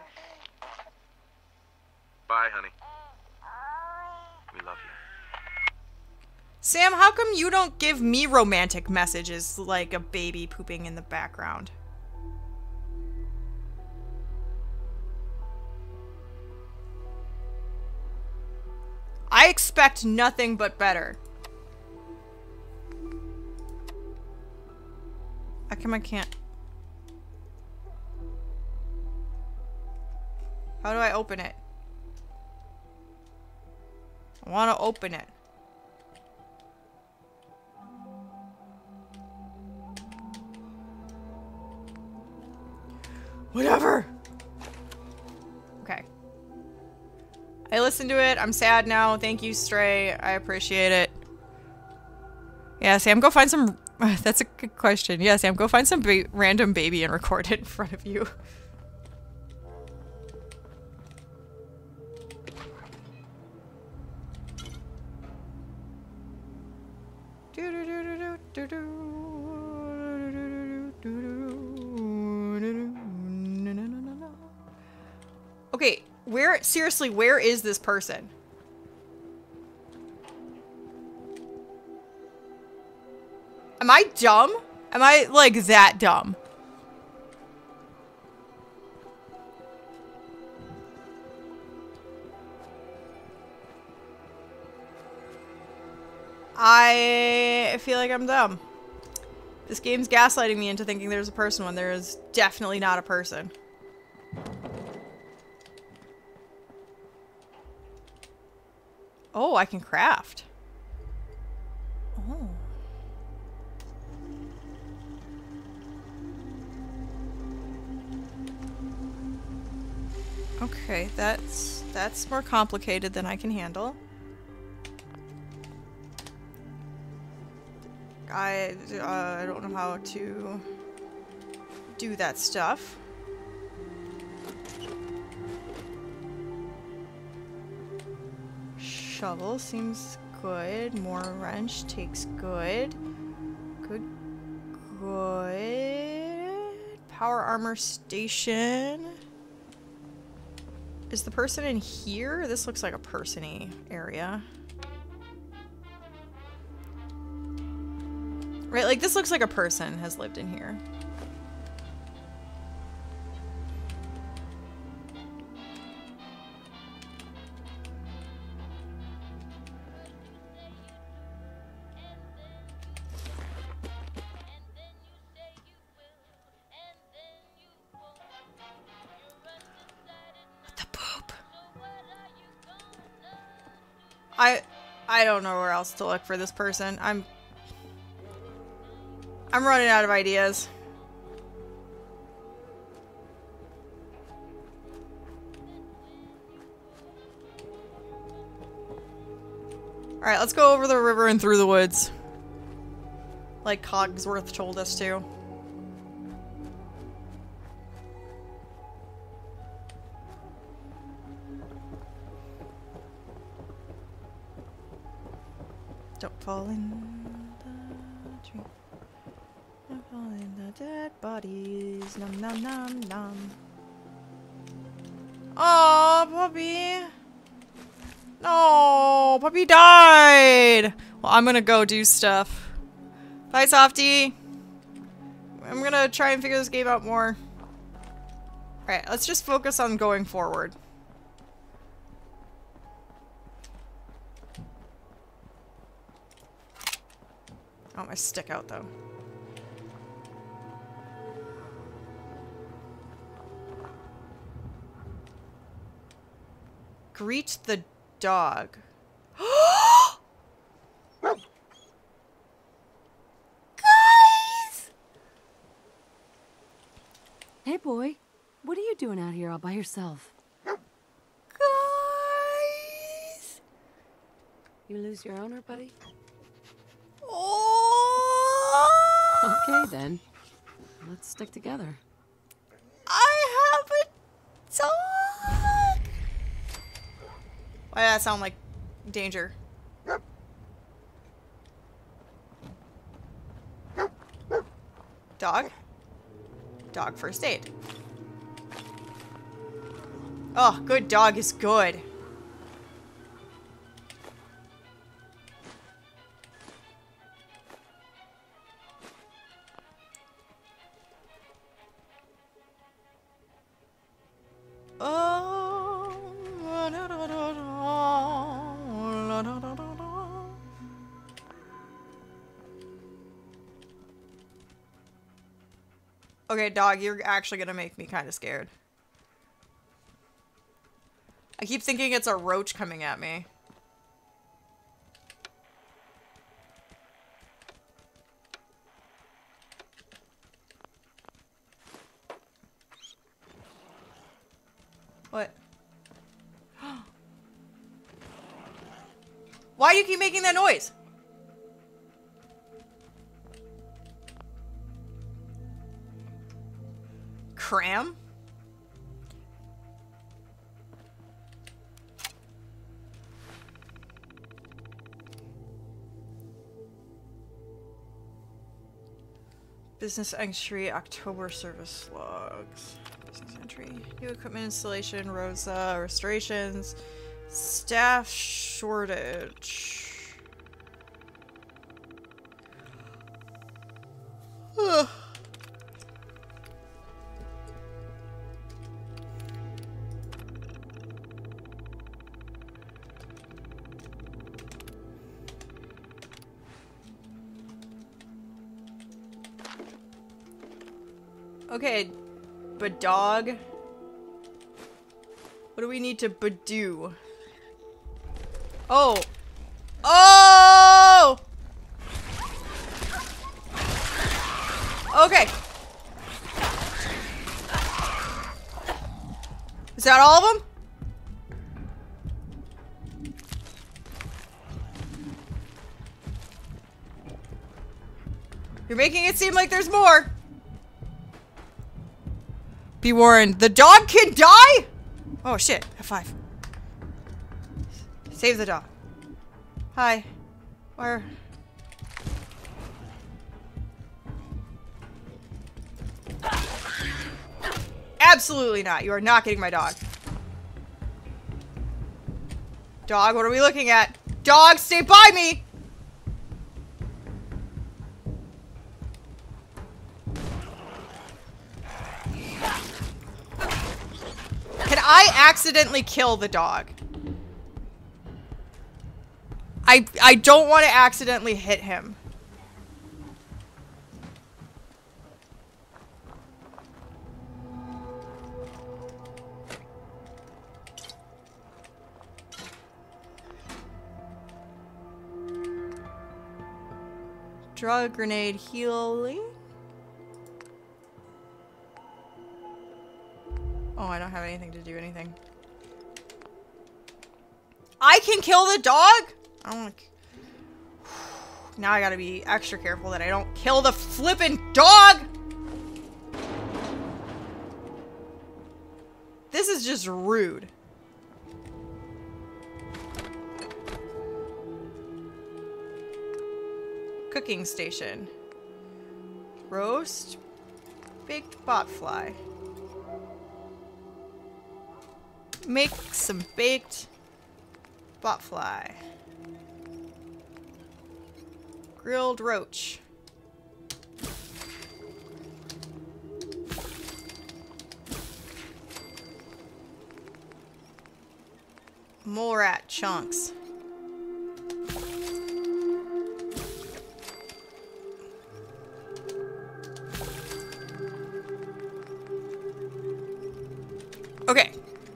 Bye, honey. We love you. Sam, how come you don't give me romantic messages like a baby pooping in the background? I expect nothing but better. How come I can't? How do I open it? I want to open it. Whatever. Okay. I listened to it. I'm sad now. Thank you, Stray. I appreciate it. Yeah, Sam, go find some... That's a good question. Yeah, Sam, go find some ba random baby and record it in front of you. Okay, where, seriously, where is this person? Am I dumb? Am I, like, that dumb? I feel like I'm dumb. This game's gaslighting me into thinking there's a person when there is definitely not a person. Oh, I can craft. Oh. Okay, that's that's more complicated than I can handle. I uh, I don't know how to do that stuff. Shovel seems good. More wrench takes good. Good. Good. Power armor station. Is the person in here? This looks like a person-y area. Right, like this looks like a person has lived in here. I I don't know where else to look for this person. I'm I'm running out of ideas. Alright, let's go over the river and through the woods. Like Cogsworth told us to. Don't fall in the tree. Don't fall in the dead bodies. Nom nom nom nom. Aw, puppy. No, puppy died. Well, I'm gonna go do stuff. Bye, Softy. I'm gonna try and figure this game out more. Alright, let's just focus on going forward. I want my stick out, though. Greet the dog. Guys! Hey, boy. What are you doing out here all by yourself? Guys! You lose your owner, buddy? Oh! Okay, then. Let's stick together. I have a dog! Why did that sound like danger? Dog? Dog first aid. Oh, good dog is good. Oh, la, la, la, la, Da, da, da, da, da. Okay, dog, you're actually gonna make me kind of scared. I keep thinking it's a roach coming at me. What? Why do you keep making that noise? Cram? Business entry, October service logs. Business entry, new equipment installation, Rosa, restorations, staff shortage. Ugh. Okay, but dog. What do we need to do? Oh. Oh! Okay. Is that all of them? You're making it seem like there's more. Be warned, the dog can die? Oh shit, F five. Save the dog. Hi. Where? Absolutely not. You are not getting my dog. Dog, what are we looking at? Dog, stay by me! Can I accidentally kill the dog? I I don't want to accidentally hit him. Draw a grenade healing. Oh, I don't have anything to do anything. I can kill the dog? I don't like. Now I gotta be extra careful that I don't kill the flippin' dog! This is just rude. Cooking station. Roast baked botfly. Make some baked botfly. Grilled roach. Mole rat chunks. Okay.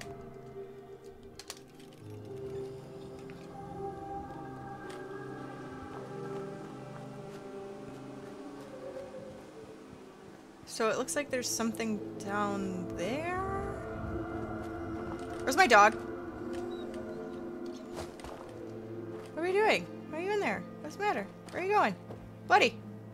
So it looks like there's something down there. Where's my dog? What are we doing? Why are you in there? What's the matter? Where are you going? Buddy.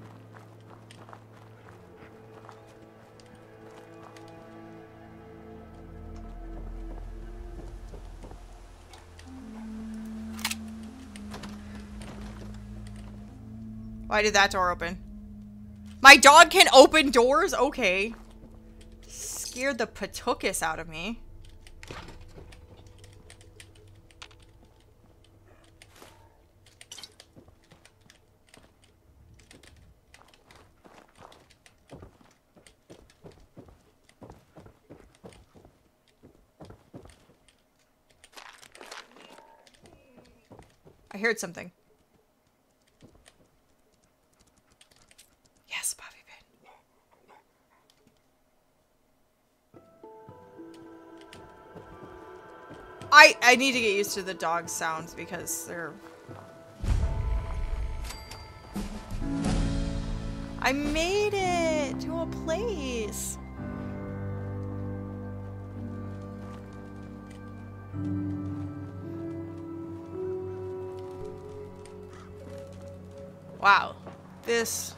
Why did that door open? My dog can open doors? Okay. Scared the patookus out of me. I heard something. Yes, Bobby pin. I I need to get used to the dog sounds because they're... I made it to a place. Wow. This...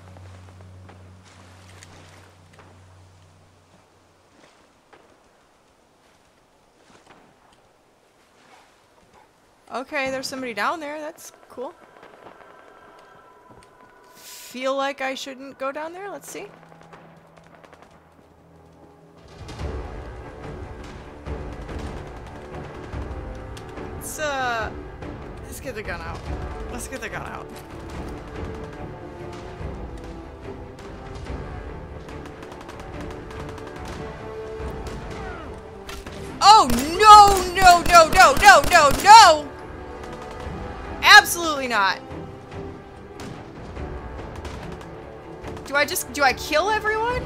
Okay, there's somebody down there. That's cool. Feel like I shouldn't go down there? Let's see. Let's, uh... Let's get the gun out. Let's get the gun out. Oh, no, no, no, no, no, no, no! Absolutely not. Do I just, do I kill everyone?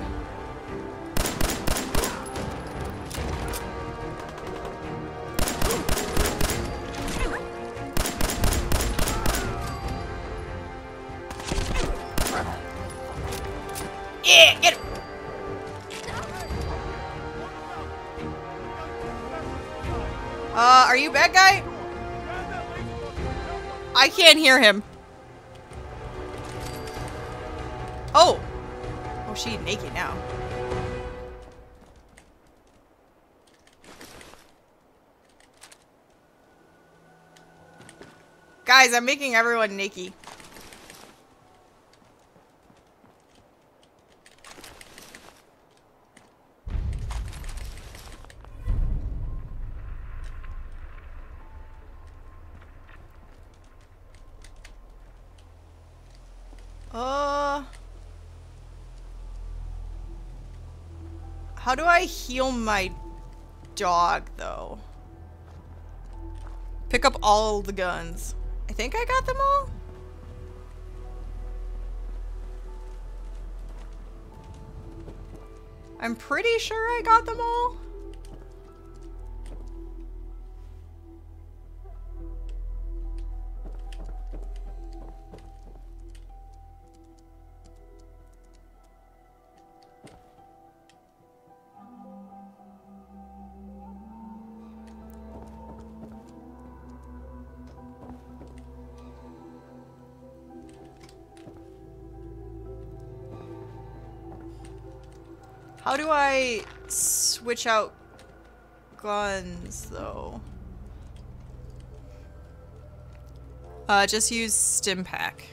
Yeah, get him. Uh, are you bad guy? I can't hear him. Oh. Oh, she's naked now. Guys, I'm making everyone naked. Uh... How do I heal my dog, though? Pick up all the guns. I think I got them all? I'm pretty sure I got them all. How do I switch out guns, though? Uh, just use stim pack.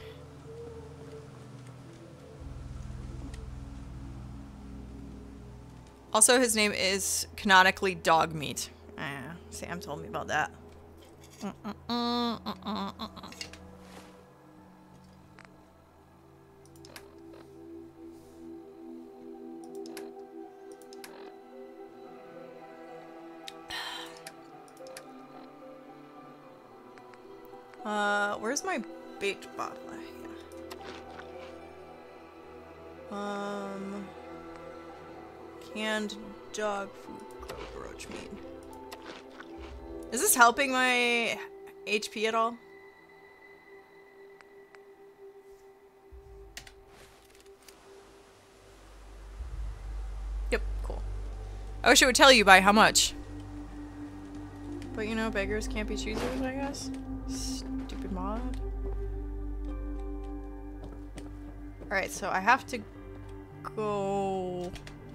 Also, his name is canonically Dog Meat. Ah, Sam told me about that. Mm-mm-mm, mm-mm, mm-mm. Uh, where's my baked bottle? Yeah. Um, canned dog food, roach meat. Is this helping my H P at all? Yep, cool. I wish it would tell you by how much. But you know, beggars can't be choosers, I guess. Stupid mod. Alright, so I have to go...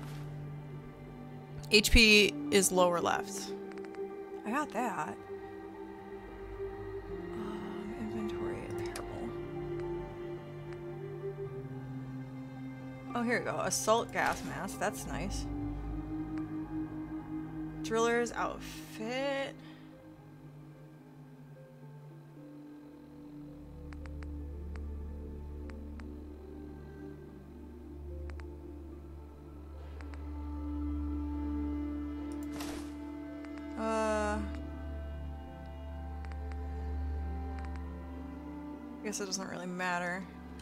H P is lower left. I got that. Um, inventory apparel. Oh, here we go. Assault gas mask. That's nice. Driller's outfit. Uh, guess it doesn't really matter.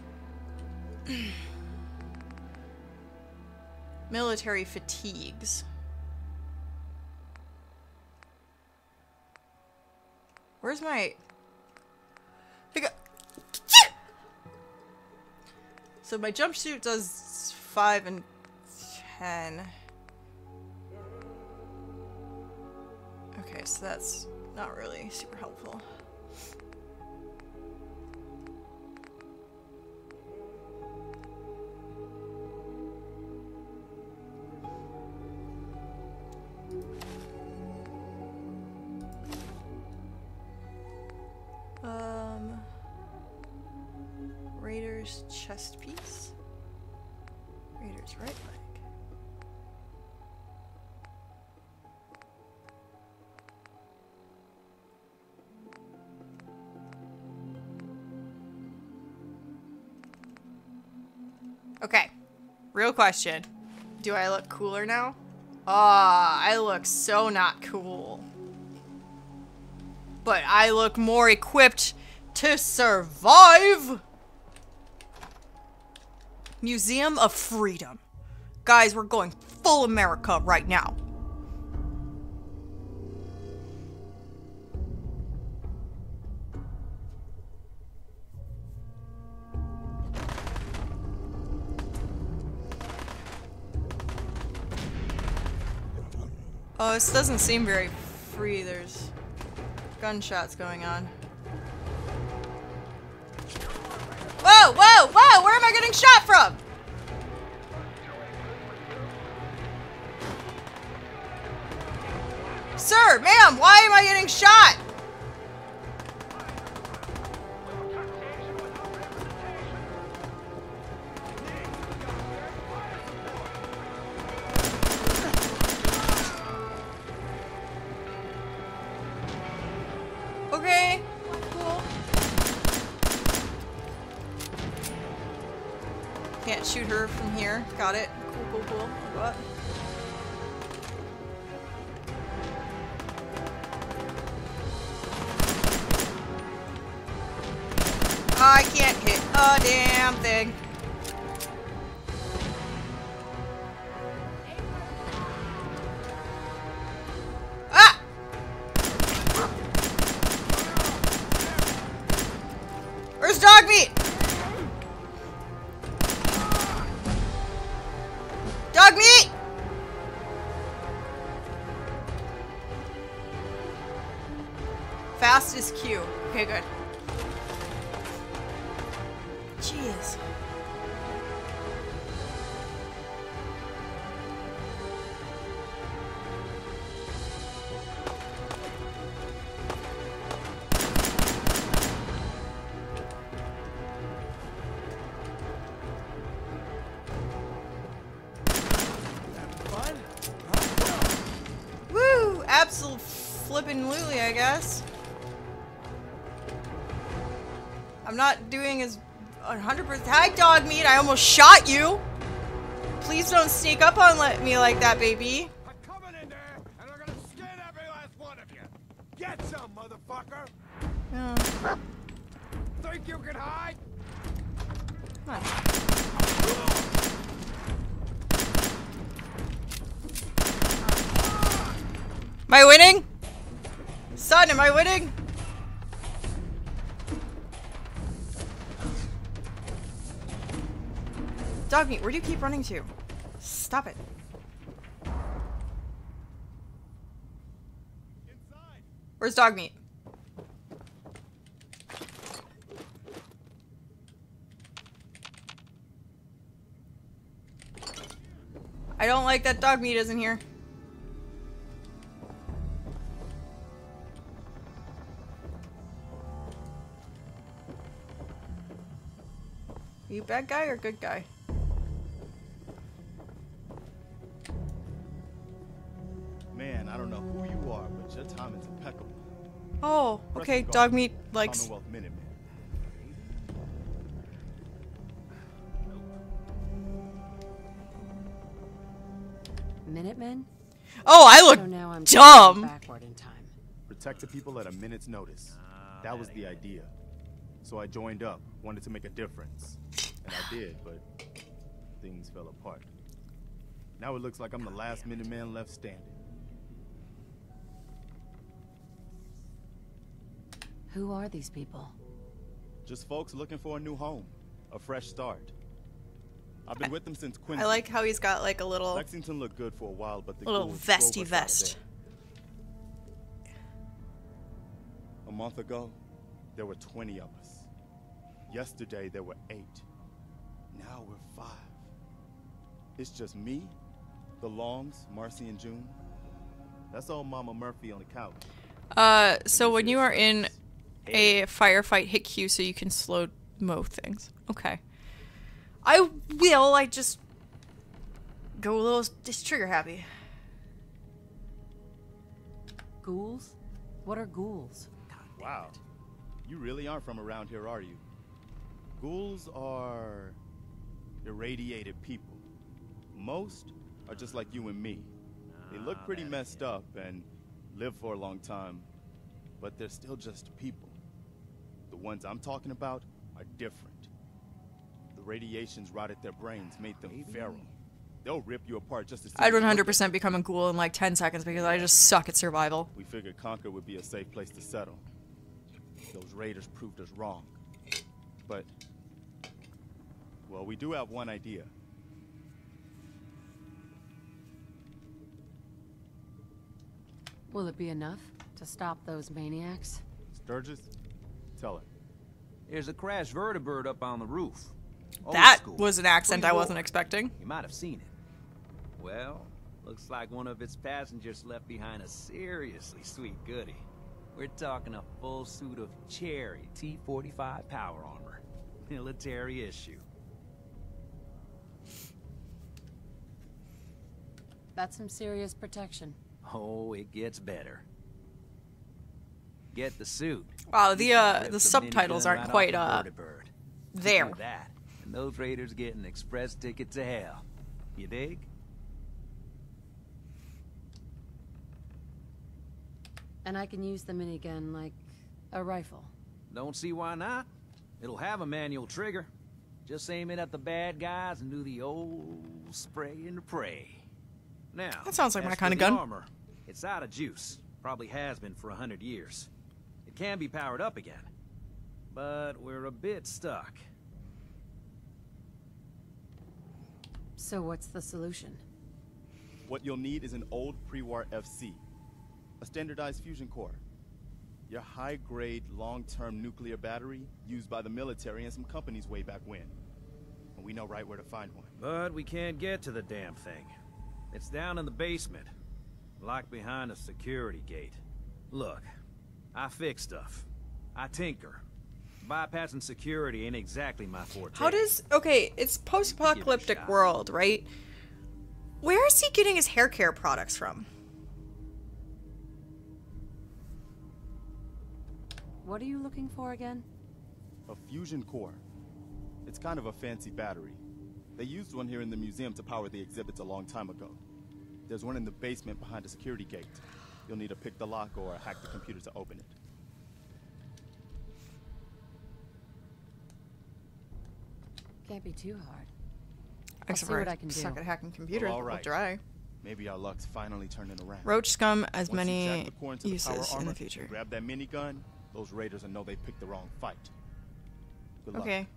Military fatigues. Where's my... So my jumpsuit does five and ten. Okay, so that's not really super helpful. Um, Raider's chest piece. Raider's right leg. Okay, real question. Do I look cooler now? Ah, I look so not cool. But I look more equipped to survive. Museum of Freedom. Guys, we're going full America right now. Oh, this doesn't seem very free. There's gunshots going on. Whoa, whoa, whoa! Where am I getting shot from? Sir, ma'am, why am I getting shot? Okay, cool. Can't shoot her from here. Got it. Cool, cool, cool. What? I can't hit a damn thing. Ah! Where's dog meat? Dog meat! Fast is Q. Okay, good. Jeez. Woo! Absolute flippin' looly, I guess. I'm not doing as one hundred percent. Hi, dog meat. I almost shot you. Please don't sneak up on me like that, baby. I'm coming in there, and I'm gonna skin every last one of you. Get some, motherfucker. Yeah. Think you can hide? Come on. Am I winning? Son, am I winning? Dog meat, where do you keep running to? Stop it. Where's dog meat? I don't like that dog meat isn't here. Are you bad guy or good guy? Man, I don't know who you are, but your timing's impeccable. Oh, okay, dog meat likes. Commonwealth Minutemen. Minutemen? Oh, I look So now I'm dumb. backward in time. Protect the people at a minute's notice. That was the idea. So I joined up, wanted to make a difference. And I did, but things fell apart. Now it looks like I'm the last Minuteman left standing. Who are these people? Just folks looking for a new home, a fresh start. I've been with them since Quincy. I like how he's got like a little Lexington looked good for a while, but the little ghouls vesty drove us out of vest. there. A month ago, there were twenty of us. Yesterday, there were eight. Now we're five. It's just me, the Longs, Marcy, and June. That's old Mama Murphy on the couch. Uh, so when you are in a firefight, hit Q so you can slow mo things. Okay. I will, I just go a little just trigger happy. Ghouls? What are ghouls? Wow. You really aren't from around here, are you? Ghouls are irradiated people. Most are just like you and me. They look pretty messed up and live for a long time, but they're still just people. The ones I'm talking about are different. The radiations rotted their brains, made them feral. They'll rip you apart just to see. I'd one hundred percent become a ghoul in like ten seconds because I just suck at survival. We figured Concord would be a safe place to settle. Those raiders proved us wrong. But, well, we do have one idea. Will it be enough to stop those maniacs? Sturgis, tell her. There's a crashed vertibird up on the roof. Old That school. was an accent I Pre-war. wasn't expecting. You might have seen it. Well, looks like one of its passengers left behind a seriously sweet goodie. We're talking a full suit of cherry T forty-five power armor. Military issue. That's some serious protection. Oh, it gets better. Get the suit. Wow, the uh Rip the minigun subtitles aren't right quite off uh the vertibird. there. Do that, and those raiders get an express ticket to hell. You dig? And I can use the minigun like a rifle. Don't see why not. It'll have a manual trigger. Just aim it at the bad guys and do the old spray and pray. Now, That sounds like as my for kind of the gun. Armor, it's out of juice. Probably has been for a hundred years. It can be powered up again, but we're a bit stuck. So what's the solution? What you'll need is an old pre-war F C, a standardized fusion core, your high-grade, long-term nuclear battery used by the military and some companies way back when. And we know right where to find one. But we can't get to the damn thing. It's down in the basement, locked behind a security gate. Look, I fix stuff. I tinker. Bypassing security ain't exactly my forte. How does okay, it's post-apocalyptic world, right? Where is he getting his hair care products from? What are you looking for again? A fusion core. It's kind of a fancy battery. They used one here in the museum to power the exhibits a long time ago. There's one in the basement behind a security gate. You'll need to pick the lock or hack the computer to open it. Can't be too hard. I'll Except see for what I can do. suck at hacking computers. Well, all We'll right. try. Maybe our luck's finally turning around. Roach scum as Once you jack many the core into the power uses in armor the future. and grab that minigun, those raiders will know they picked the wrong fight. Good luck. Okay.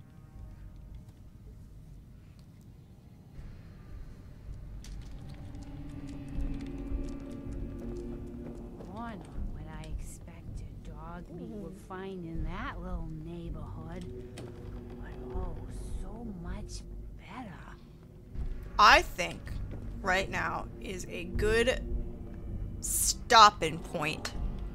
Wonder what I expected dog meat would find in that little neighborhood. But oh, so much better. I think right now is a good stopping point.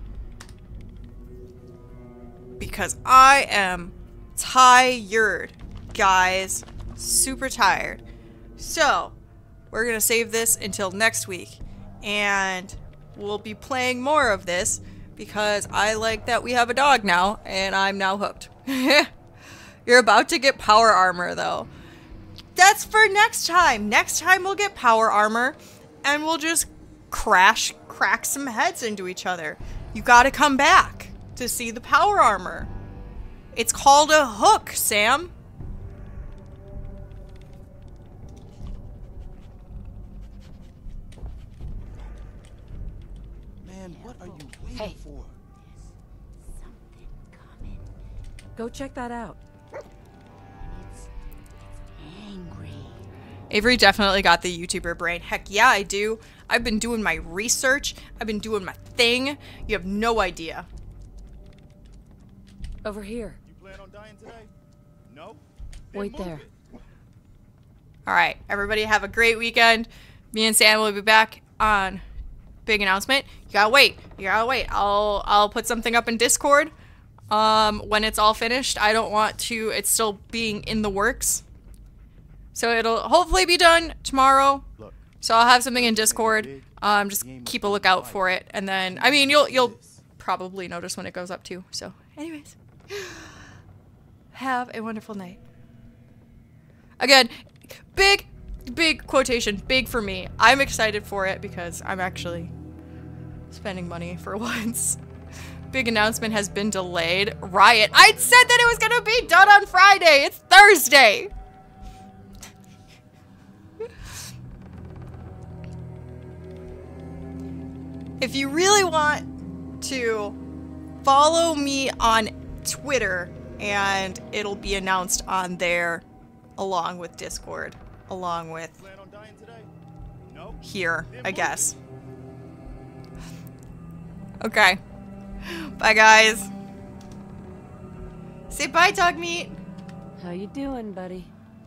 Because I am tired, guys. Super tired. So, we're going to save this until next week. And we'll be playing more of this because I like that we have a dog now and I'm now hooked. You're about to get power armor though. That's for next time. Next time we'll get power armor and we'll just crash, crack some heads into each other. You gotta come back to see the power armor. It's called a hook, Sam. Man, what are you waiting Hey. for? Go check that out. Avery definitely got the YouTuber brain. Heck yeah, I do. I've been doing my research. I've been doing my thing. You have no idea. Over here. You plan on dying today? No? Wait there. All right, everybody have a great weekend. Me and Sam will be back on big announcement. You gotta wait. You gotta wait. I'll I'll put something up in Discord um, when it's all finished. I don't want to. It's still being in the works, so it'll hopefully be done tomorrow. Look, so I'll have something in Discord. Um, just keep a lookout for it, and then I mean you'll you'll probably notice when it goes up too. So, anyways, have a wonderful night. Again, big, big quotation, big for me. I'm excited for it because I'm actually spending money for once. Big announcement has been delayed. Riot. I said that it was gonna be done on Friday. It's Thursday. If you really want to follow me on Twitter, and it'll be announced on there along with Discord, along with here, I guess. Okay. Bye, guys. Say bye, dog meat. How you doing, buddy?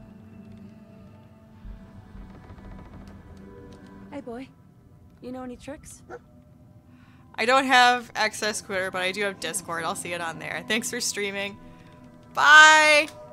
Hey, boy. You know any tricks? I don't have access to Twitter, but I do have Discord. I'll see it on there. Thanks for streaming. Bye!